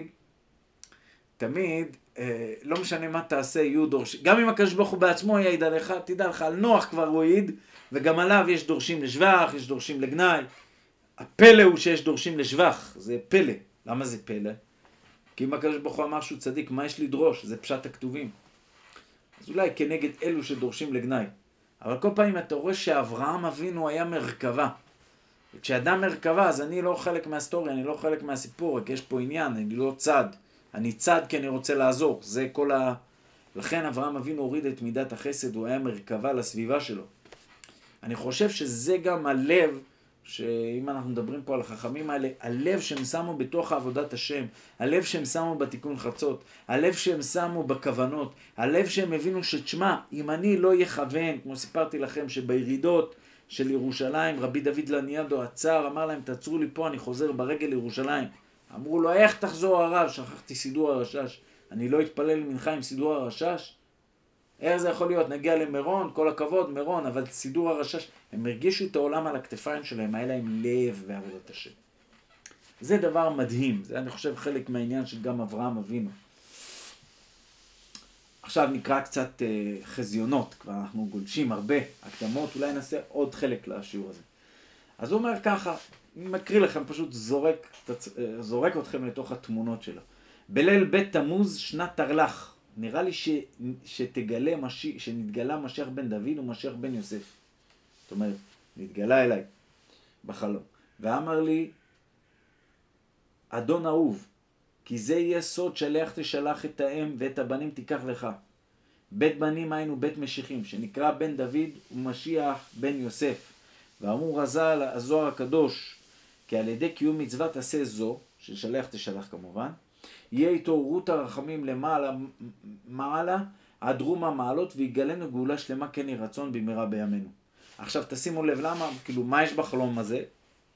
תמיד, לא משנה מה תעשה, יהיו דורשים. גם אם הקדוש ברוך הוא בעצמו יעיד עליך, תדע לך, על נוח כבר הוא העיד, וגם עליו יש דורשים לשבח, יש דורשים לגנאי. הפלא הוא שיש דורשים לשבח, זה פלא. למה זה פלא? כי אם הקדוש ברוך הוא אמר שהוא צדיק, מה יש לדרוש? זה פשט הכתובים. אז אולי כנגד אלו שדורשים לגנאי. אבל כל פעם אתה רואה שאברהם אבינו היה מרכבה. כשאדם מרכבה, אז אני לא חלק מהסטוריה, אני לא חלק מהסיפור, רק יש פה עניין, אני לא צד. אני צד כי אני רוצה לעזור. זה כל לכן אברהם אבינו הוריד את מידת החסד, הוא היה מרכבה לסביבה שלו. אני חושב שזה גם הלב, שאם אנחנו מדברים פה על החכמים האלה, הלב שהם שמו בתוך עבודת השם, הלב שהם שמו בתיקון חצות, הלב שהם שמו בכוונות, הלב שהם הבינו שתשמע, אם אני לא יכוון, כמו סיפרתי לכם שבירידות של ירושלים, רבי דוד לניאדו עצר, אמר להם תעצרו לי פה, אני חוזר ברגל לירושלים. אמרו לו איך תחזור הרב? שכחתי סידור הרשש, אני לא אתפלל מנחה עם סידור הרשש? איך זה יכול להיות? נגיע למירון, כל הכבוד, מירון, אבל סידור הרשש, הם הרגישו את העולם על הכתפיים שלהם, היה להם לב בעבודת השם. זה דבר מדהים, זה אני חושב חלק מהעניין של גם אברהם אבינו. עכשיו נקרא קצת חזיונות, כבר אנחנו גולשים הרבה, הקדמות, אולי נעשה עוד חלק לשיעור הזה. אז הוא אומר ככה, אני מקריא לכם, פשוט זורק אתכם לתוך התמונות שלו. בליל בית תמוז שנת תרל"ח, נראה לי שנתגלה משיח בן דוד ומשיח בן יוסף. זאת אומרת, נתגלה אליי בחלום. ואמר לי, אדון אהוב, כי זה יהיה סוד שלח תשלח את האם ואת הבנים תיקח לך. בית בנים היינו בית משיחים, שנקרא בן דוד ומשיח בן יוסף. ואמרו רז"ל הזוהר הקדוש, כי על ידי קיום מצוות עשה זו, ששלח תשלח כמובן, יהיה התעוררות הרחמים מעלה עד רום המעלות ויגלנו גאולה שלמה כן יהי רצון במהרה בימינו. עכשיו תשימו לב למה, כאילו מה יש בחלום הזה?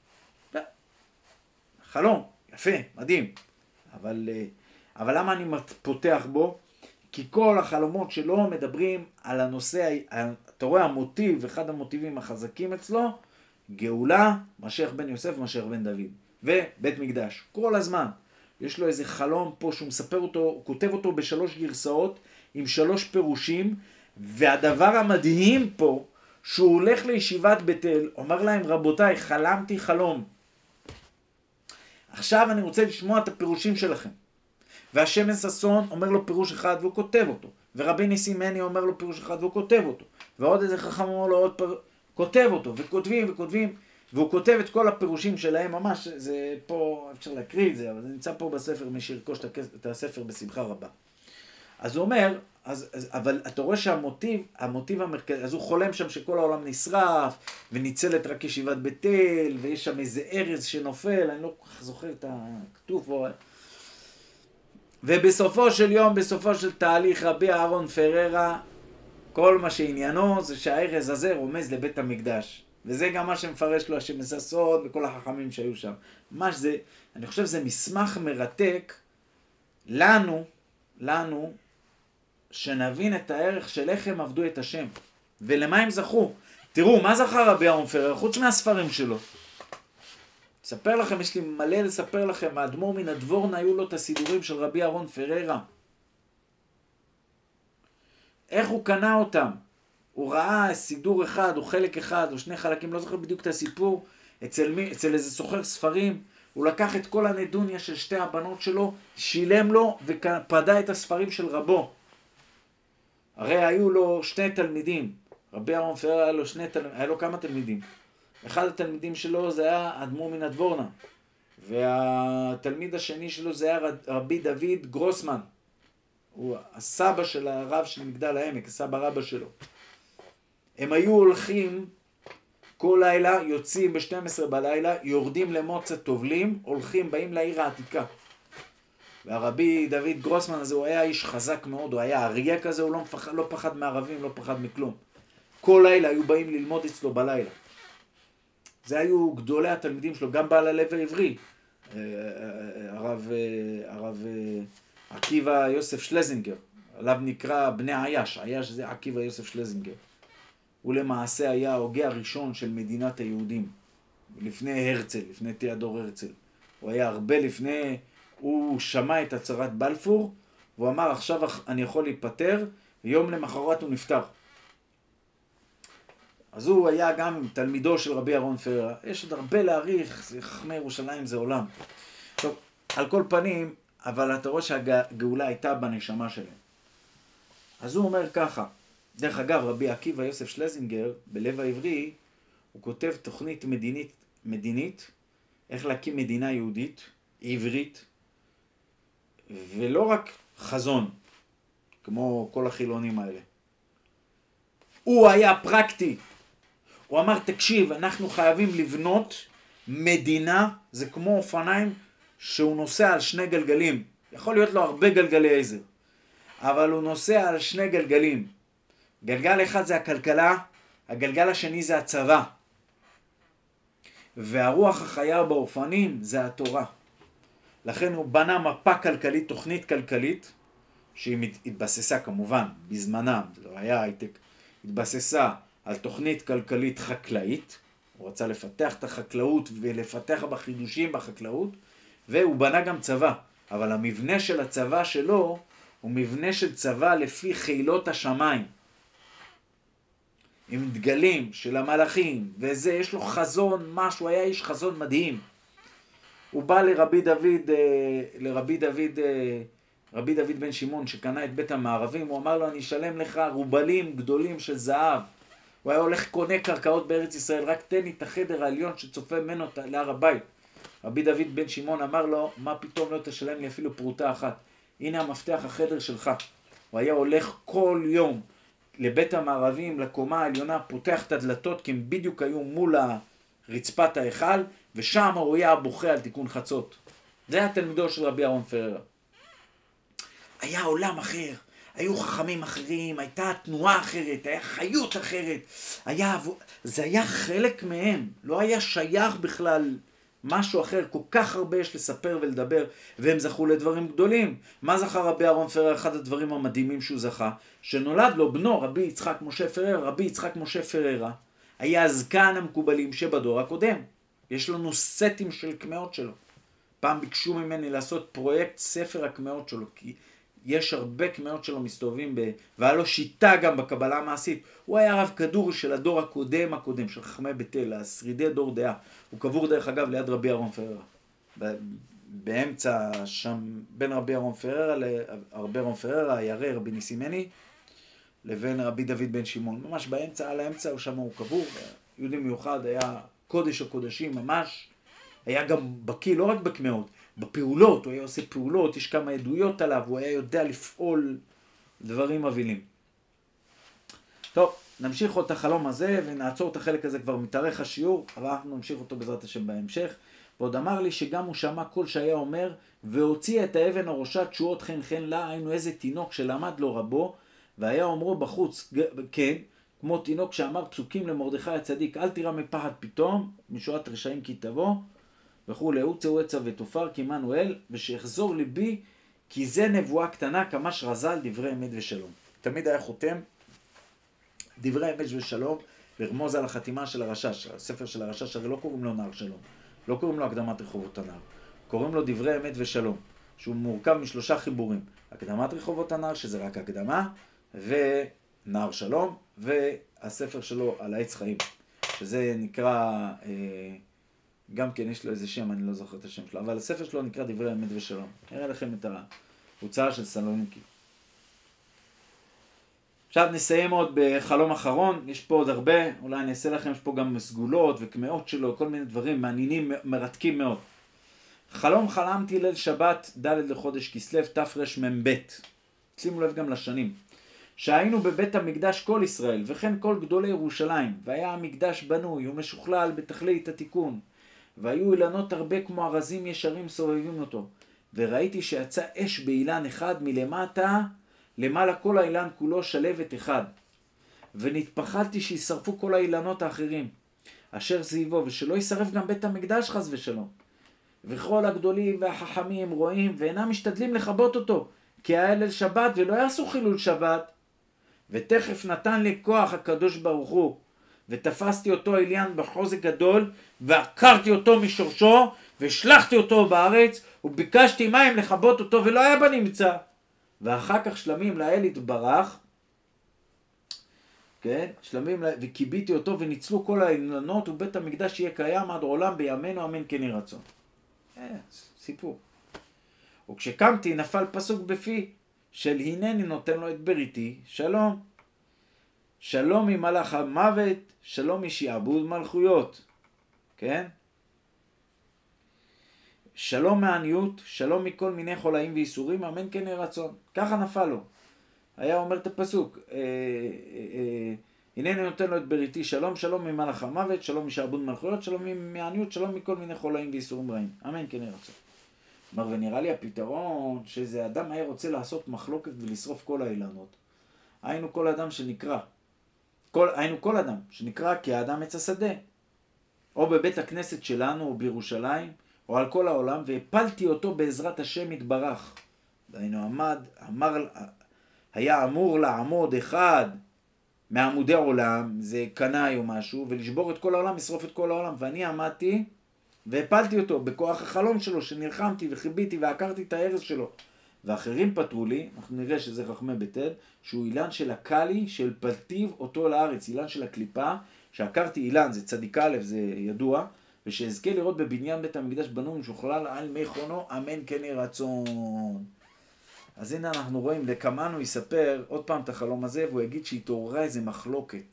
חלום, יפה, מדהים. אבל למה אני פותח בו? כי כל החלומות שלו מדברים על הנושא, אתה רואה המוטיב, אחד המוטיבים החזקים אצלו, גאולה, משיח בן יוסף, משיח בן דוד. ובית מקדש, כל הזמן. יש לו איזה חלום פה שהוא מספר אותו, הוא כותב אותו בשלוש גרסאות, עם שלוש פירושים, והדבר המדהים פה, שהוא הולך לישיבת בית אל, אומר להם רבותיי, חלמתי חלום. עכשיו אני רוצה לשמוע את הפירושים שלכם. והשמן ששון אומר לו פירוש אחד והוא כותב אותו. ורבי ניסים מני אומר לו פירוש אחד והוא כותב אותו. ועוד איזה חכם אומר לו עוד כותב אותו. וכותבים וכותבים. והוא כותב את כל הפירושים שלהם ממש. זה פה, אפשר להקריא את זה, אבל זה נמצא פה בספר, מי שירכוש את הספר בשמחה רבה. אז הוא אומר, אבל אתה רואה שהמוטיב המרכזי, אז הוא חולם שם שכל העולם נשרף, וניצלת רק ישיבת בית אל, ויש שם איזה ארז שנופל, אני לא כל כך זוכר את הכתוב פה. ובסופו של יום, בסופו של תהליך, רבי אהרון פררה, כל מה שעניינו זה שהארז הזה רומז לבית המקדש. וזה גם מה שמפרש לו השם ששון וכל החכמים שהיו שם. מה שזה, אני חושב זה מסמך מרתק לנו, שנבין את הערך של איך הם עבדו את השם. ולמה הם זכו. תראו, מה זכה רבי אהרון פררה? חוץ מהספרים שלו. אספר לכם, יש לי מלא לספר לכם, האדמו"ר מן הדבורנה היו לו את הסידורים של רבי אהרון פררה. איך הוא קנה אותם? הוא ראה סידור אחד או חלק אחד או שני חלקים, לא זוכר בדיוק את הסיפור, אצל איזה סוחר ספרים, הוא לקח את כל הנדוניה של שתי הבנות שלו, שילם לו ופדה את הספרים של רבו. הרי היו לו שני תלמידים, רבי אהרון פררה היה לו כמה תלמידים. אחד התלמידים שלו זה היה האדמו"ר מן הדבורנה, והתלמיד השני שלו זה היה רבי דוד גרוסמן, הוא הסבא של הרב של מגדל העמק, הסבא רבא שלו. הם היו הולכים כל לילה, יוצאים ב-12 בלילה, יורדים למוצא טובלים, הולכים, באים לעיר העתיקה. והרבי דוד גרוסמן הזה, הוא היה איש חזק מאוד, הוא היה אריה כזה, הוא לא פחד מערבים, לא פחד מכלום. כל לילה היו באים ללמוד אצלו בלילה. זה היו גדולי התלמידים שלו, גם בעל הלב העברי. הרב עקיבא יוסף שלזינגר, עליו נקרא בני עייש, עייש זה עקיבא יוסף שלזינגר. הוא למעשה היה ההוגה הראשון של מדינת היהודים, לפני הרצל, לפני תיאודור הרצל. הוא היה הרבה לפני, הוא שמע את הצהרת בלפור, והוא אמר עכשיו אני יכול להיפטר, ויום למחרת הוא נפטר. אז הוא היה גם תלמידו של רבי אהרון פררה. יש עוד הרבה להעריך, חכמי ירושלים זה עולם. טוב, על כל פנים, אבל אתה רואה שהגאולה הייתה בנשמה שלהם. אז הוא אומר ככה, דרך אגב, רבי עקיבא יוסף שלזינגר, בלב העברי, הוא כותב תוכנית מדינית, איך להקים מדינה יהודית, עברית, ולא רק חזון, כמו כל החילונים האלה. הוא היה פרקטי. הוא אמר, תקשיב, אנחנו חייבים לבנות מדינה, זה כמו אופניים שהוא נוסע על 2 גלגלים. יכול להיות לו הרבה גלגלי עזר, אבל הוא נוסע על 2 גלגלים. גלגל אחד זה הכלכלה, הגלגל השני זה הצבא. והרוח החיה באופנים זה התורה. לכן הוא בנה מפה כלכלית, תוכנית כלכלית, שהיא התבססה כמובן בזמנם, זה לא היה הייטק, התבססה על תוכנית כלכלית חקלאית, הוא רצה לפתח את החקלאות ולפתח בחידושים בחקלאות, והוא בנה גם צבא, אבל המבנה של הצבא שלו הוא מבנה של צבא לפי חילות השמיים, עם דגלים של המלאכים, וזה יש לו חזון, משהו, היה איש חזון מדהים. הוא בא רבי דוד בן שמעון שקנה את בית המערבים, הוא אמר לו, אני אשלם לך רובלים גדולים של זהב. הוא היה הולך קונה קרקעות בארץ ישראל, רק תן לי את החדר העליון שצופה ממנו להר הבית. רבי דוד בן שמעון אמר לו, מה פתאום לא תשלם לי אפילו פרוטה אחת? הנה המפתח החדר שלך. הוא היה הולך כל יום לבית המערבים, לקומה העליונה, פותח את הדלתות, כי הם בדיוק היו מול רצפת ההיכל, ושם הוא היה בוכה על תיקון חצות. זה היה תלמידו של רבי אהרון פררה. היה עולם אחר, היו חכמים אחרים, הייתה תנועה אחרת, היה חיות אחרת, זה היה חלק מהם, לא היה שייך בכלל משהו אחר, כל כך הרבה יש לספר ולדבר, והם זכו לדברים גדולים. מה זכה רבי אהרון פררה? אחד הדברים המדהימים שהוא זכה, שנולד לו בנו רבי יצחק משה פררה. רבי יצחק משה פררה היה זקן המקובלים שבדור הקודם. יש לנו סטים של קמאות שלו. פעם ביקשו ממני לעשות פרויקט ספר הקמאות שלו, כי יש הרבה קמאות שלו מסתובבים והיה לו שיטה גם בקבלה המעשית. הוא היה רב כדורי של הדור הקודם, של חכמי בית אל, השרידי דור דעה. הוא קבור דרך אגב ליד רבי אהרון פררה. באמצע שם, בין רבי אהרון פררה, הירא רבי ניסימני, לבין רבי דוד בן שמעון. ממש באמצע, על האמצע, שם הוא קבור. יהודי מיוחד, היה קודש הקודשים ממש. היה גם בקיא, לא רק בקמאות, בפעולות, הוא היה עושה פעולות, יש כמה עדויות עליו, הוא היה יודע לפעול דברים מבהילים. טוב, נמשיך עוד את החלום הזה ונעצור את החלק הזה, כבר מתארך השיעור, אבל אנחנו נמשיך אותו בעזרת השם בהמשך. ועוד אמר לי שגם הוא שמע קול שהיה אומר, והוציא את האבן הראשה תשועות חן חן לה, היינו איזה תינוק שלמד לו רבו, והיה אומרו בחוץ, כן, כמו תינוק שאמר פסוקים למרדכי הצדיק, אל תירא מפחד פתאום, משועת רשעים כי תבוא, וכולי, הוצאו עצה ותופר כי עמנואל, ושיחזור ליבי, כי זה נבואה קטנה, כמה שרזל דברי אמת ושלום. תמיד היה חותם דברי אמת ושלום, לרמוז על החתימה של הרשש. הספר של הרשש, הרי לא קוראים לו נער שלום, לא קוראים לו הקדמת רחובות הנער, קוראים לו דברי אמת ושלום, שהוא מורכב מ3 חיבורים. הקדמת רחובות הנער, שזה רק הקדמה, ונער שלום, והספר שלו על העץ חיים, שזה נקרא... גם כן יש לו איזה שם, אני לא זוכר את השם שלו, אבל הספר שלו נקרא דברי אמת ושלום. נראה לכם את ההוצאה של סלוניקי. עכשיו נסיים עוד בחלום אחרון, יש פה עוד הרבה, אולי אני אעשה לכם, יש פה גם סגולות וקמאות שלו, כל מיני דברים מעניינים, מרתקים מאוד. חלום חלמתי ליל שבת, ד' לחודש כסלו, תרמ"ב. שימו לב גם לשנים. שהיינו בבית המקדש כל ישראל, וכן כל גדולי ירושלים, והיה המקדש בנוי ומשוכלל בתכלית התיקון. והיו אילנות הרבה כמו ארזים ישרים סובבים אותו. וראיתי שיצא אש באילן אחד מלמטה, למעלה כל האילן כולו שלבת אחד. ונתפחדתי שישרפו כל האילנות האחרים, אשר סביבו, ושלא ישרף גם בית המקדש חס ושלום. וכל הגדולים והחכמים רואים ואינם משתדלים לכבות אותו, כי היה ליל שבת ולא יעשו חילול שבת. ותכף נתן לי כוח הקדוש ברוך הוא, ותפסתי אותו אליין בחוזק גדול, ועקרתי אותו משורשו, והשלחתי אותו בארץ, וביקשתי מים לכבות אותו, ולא היה בנמצא. ואחר כך שלמים לאל התברך, כן, שלמים, וקיביתי אותו, וניצלו כל האילנות, ובית המקדש יהיה קיים עד עולם בימינו, אמן כן יהי רצון. סיפור. וכשקמתי נפל פסוק בפי, של הנני נותן לו את בריתי, שלום. שלום ממלאך המוות, שלום משעבוד מלכויות, כן? שלום מעניות, שלום מכל מיני חולאים ואיסורים, אמן כן יהי רצון. ככה נפל לו. היה אומר את הפסוק, הנני נותן לו את בריתי שלום, שלום ממלאך המוות, שלום משעבוד מלכויות, שלום מעניות, שלום מכל מיני חולאים ואיסורים רעים. אמן כן יהי רצון. כלומר, ונראה לי הפתרון שזה אדם היה רוצה לעשות מחלוקת ולשרוף כל האילנות. היינו כל אדם שנקרא, היינו כל אדם שנקרא כאדם עץ השדה, או בבית הכנסת שלנו או בירושלים, או על כל העולם, והפלתי אותו בעזרת השם יתברך. דהיינו היה אמור לעמוד אחד מעמודי העולם, זה קנאי או משהו, ולשבור את כל העולם, לשרוף את כל העולם. ואני עמדתי והפלתי אותו בכוח החלום שלו, שנלחמתי וחיביתי ועקרתי את הארץ שלו. ואחרים פתרו לי, אנחנו נראה שזה חכמי בית אל, שהוא אילן של הקלי, של פלטיב אותו לארץ, אילן של הקליפה, שעקרתי אילן, זה צדיק א', זה ידוע, ושאזכה לראות בבניין בית המקדש בנו משוכלל על מכונו, אמן כן יהי רצון. אז הנה אנחנו רואים, לקמנו יספר עוד פעם את החלום הזה, והוא יגיד שהתעוררה איזה מחלוקת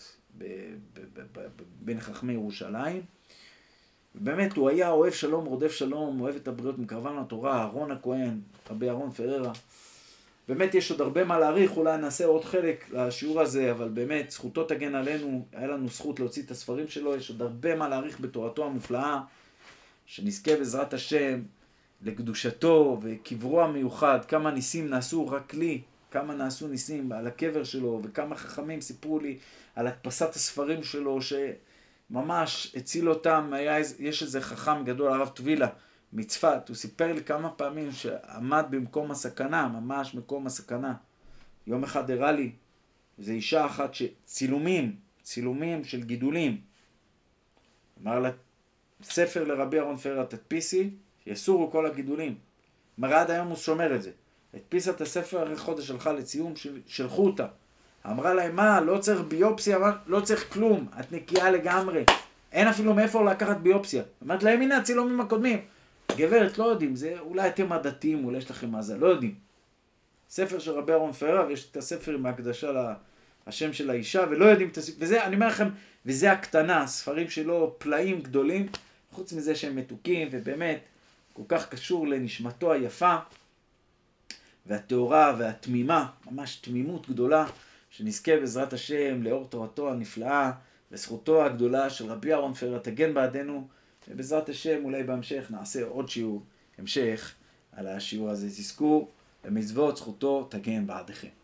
בין חכמי ירושלים. ובאמת הוא היה אוהב שלום, רודף שלום, אוהב את הבריות, מקרבן לתורה, אהרון הכהן, רבי אהרון פררה. באמת יש עוד הרבה מה להאריך, אולי נעשה עוד חלק לשיעור הזה, אבל באמת זכותו תגן עלינו, היה לנו זכות להוציא את הספרים שלו, יש עוד הרבה מה להאריך בתורתו המופלאה, שנזכה בעזרת השם לקדושתו וקברו המיוחד, כמה ניסים נעשו רק לי, כמה נעשו ניסים על הקבר שלו, וכמה חכמים סיפרו לי על הדפסת הספרים שלו, שממש הציל אותם. יש איזה חכם גדול, הרב טבילה מצפת, הוא סיפר לי כמה פעמים שעמד במקום הסכנה, ממש מקום הסכנה. יום אחד הראה לי, זו אישה אחת צילומים של גידולים. אמר לה, ספר לרבי אהרון פררה תדפיסי, שיסורו כל הגידולים. אמר, עד היום הוא שומר את זה. הדפיסה את הספר, אחרי חודש הלכה לציום, שלחו אותה. אמרה להם, מה, לא צריך ביופסיה, לא צריך כלום, את נקייה לגמרי. אין אפילו מאיפה לקחת ביופסיה. אמרת להם, הנה הצילומים הקודמים. גברת, לא יודעים, זה אולי אתם הדתיים, אולי יש לכם מזל, לא יודעים. ספר של רבי אהרון פררה, ויש את הספר עם ההקדשה לשם של האישה, ולא יודעים את הספר, וזה, אני אומר לכם, וזה הקטנה, ספרים שלו פלאים גדולים, חוץ מזה שהם מתוקים, ובאמת, כל כך קשור לנשמתו היפה, והתאורה והתמימה, ממש תמימות גדולה, שנזכה בעזרת השם לאור תורתו הנפלאה, וזכותו הגדולה של רבי אהרון פררה תגן בעדנו, ובעזרת השם אולי בהמשך נעשה עוד שיעור המשך על השיעור הזה. תזכו במצוות זכותו תגן בעדכם.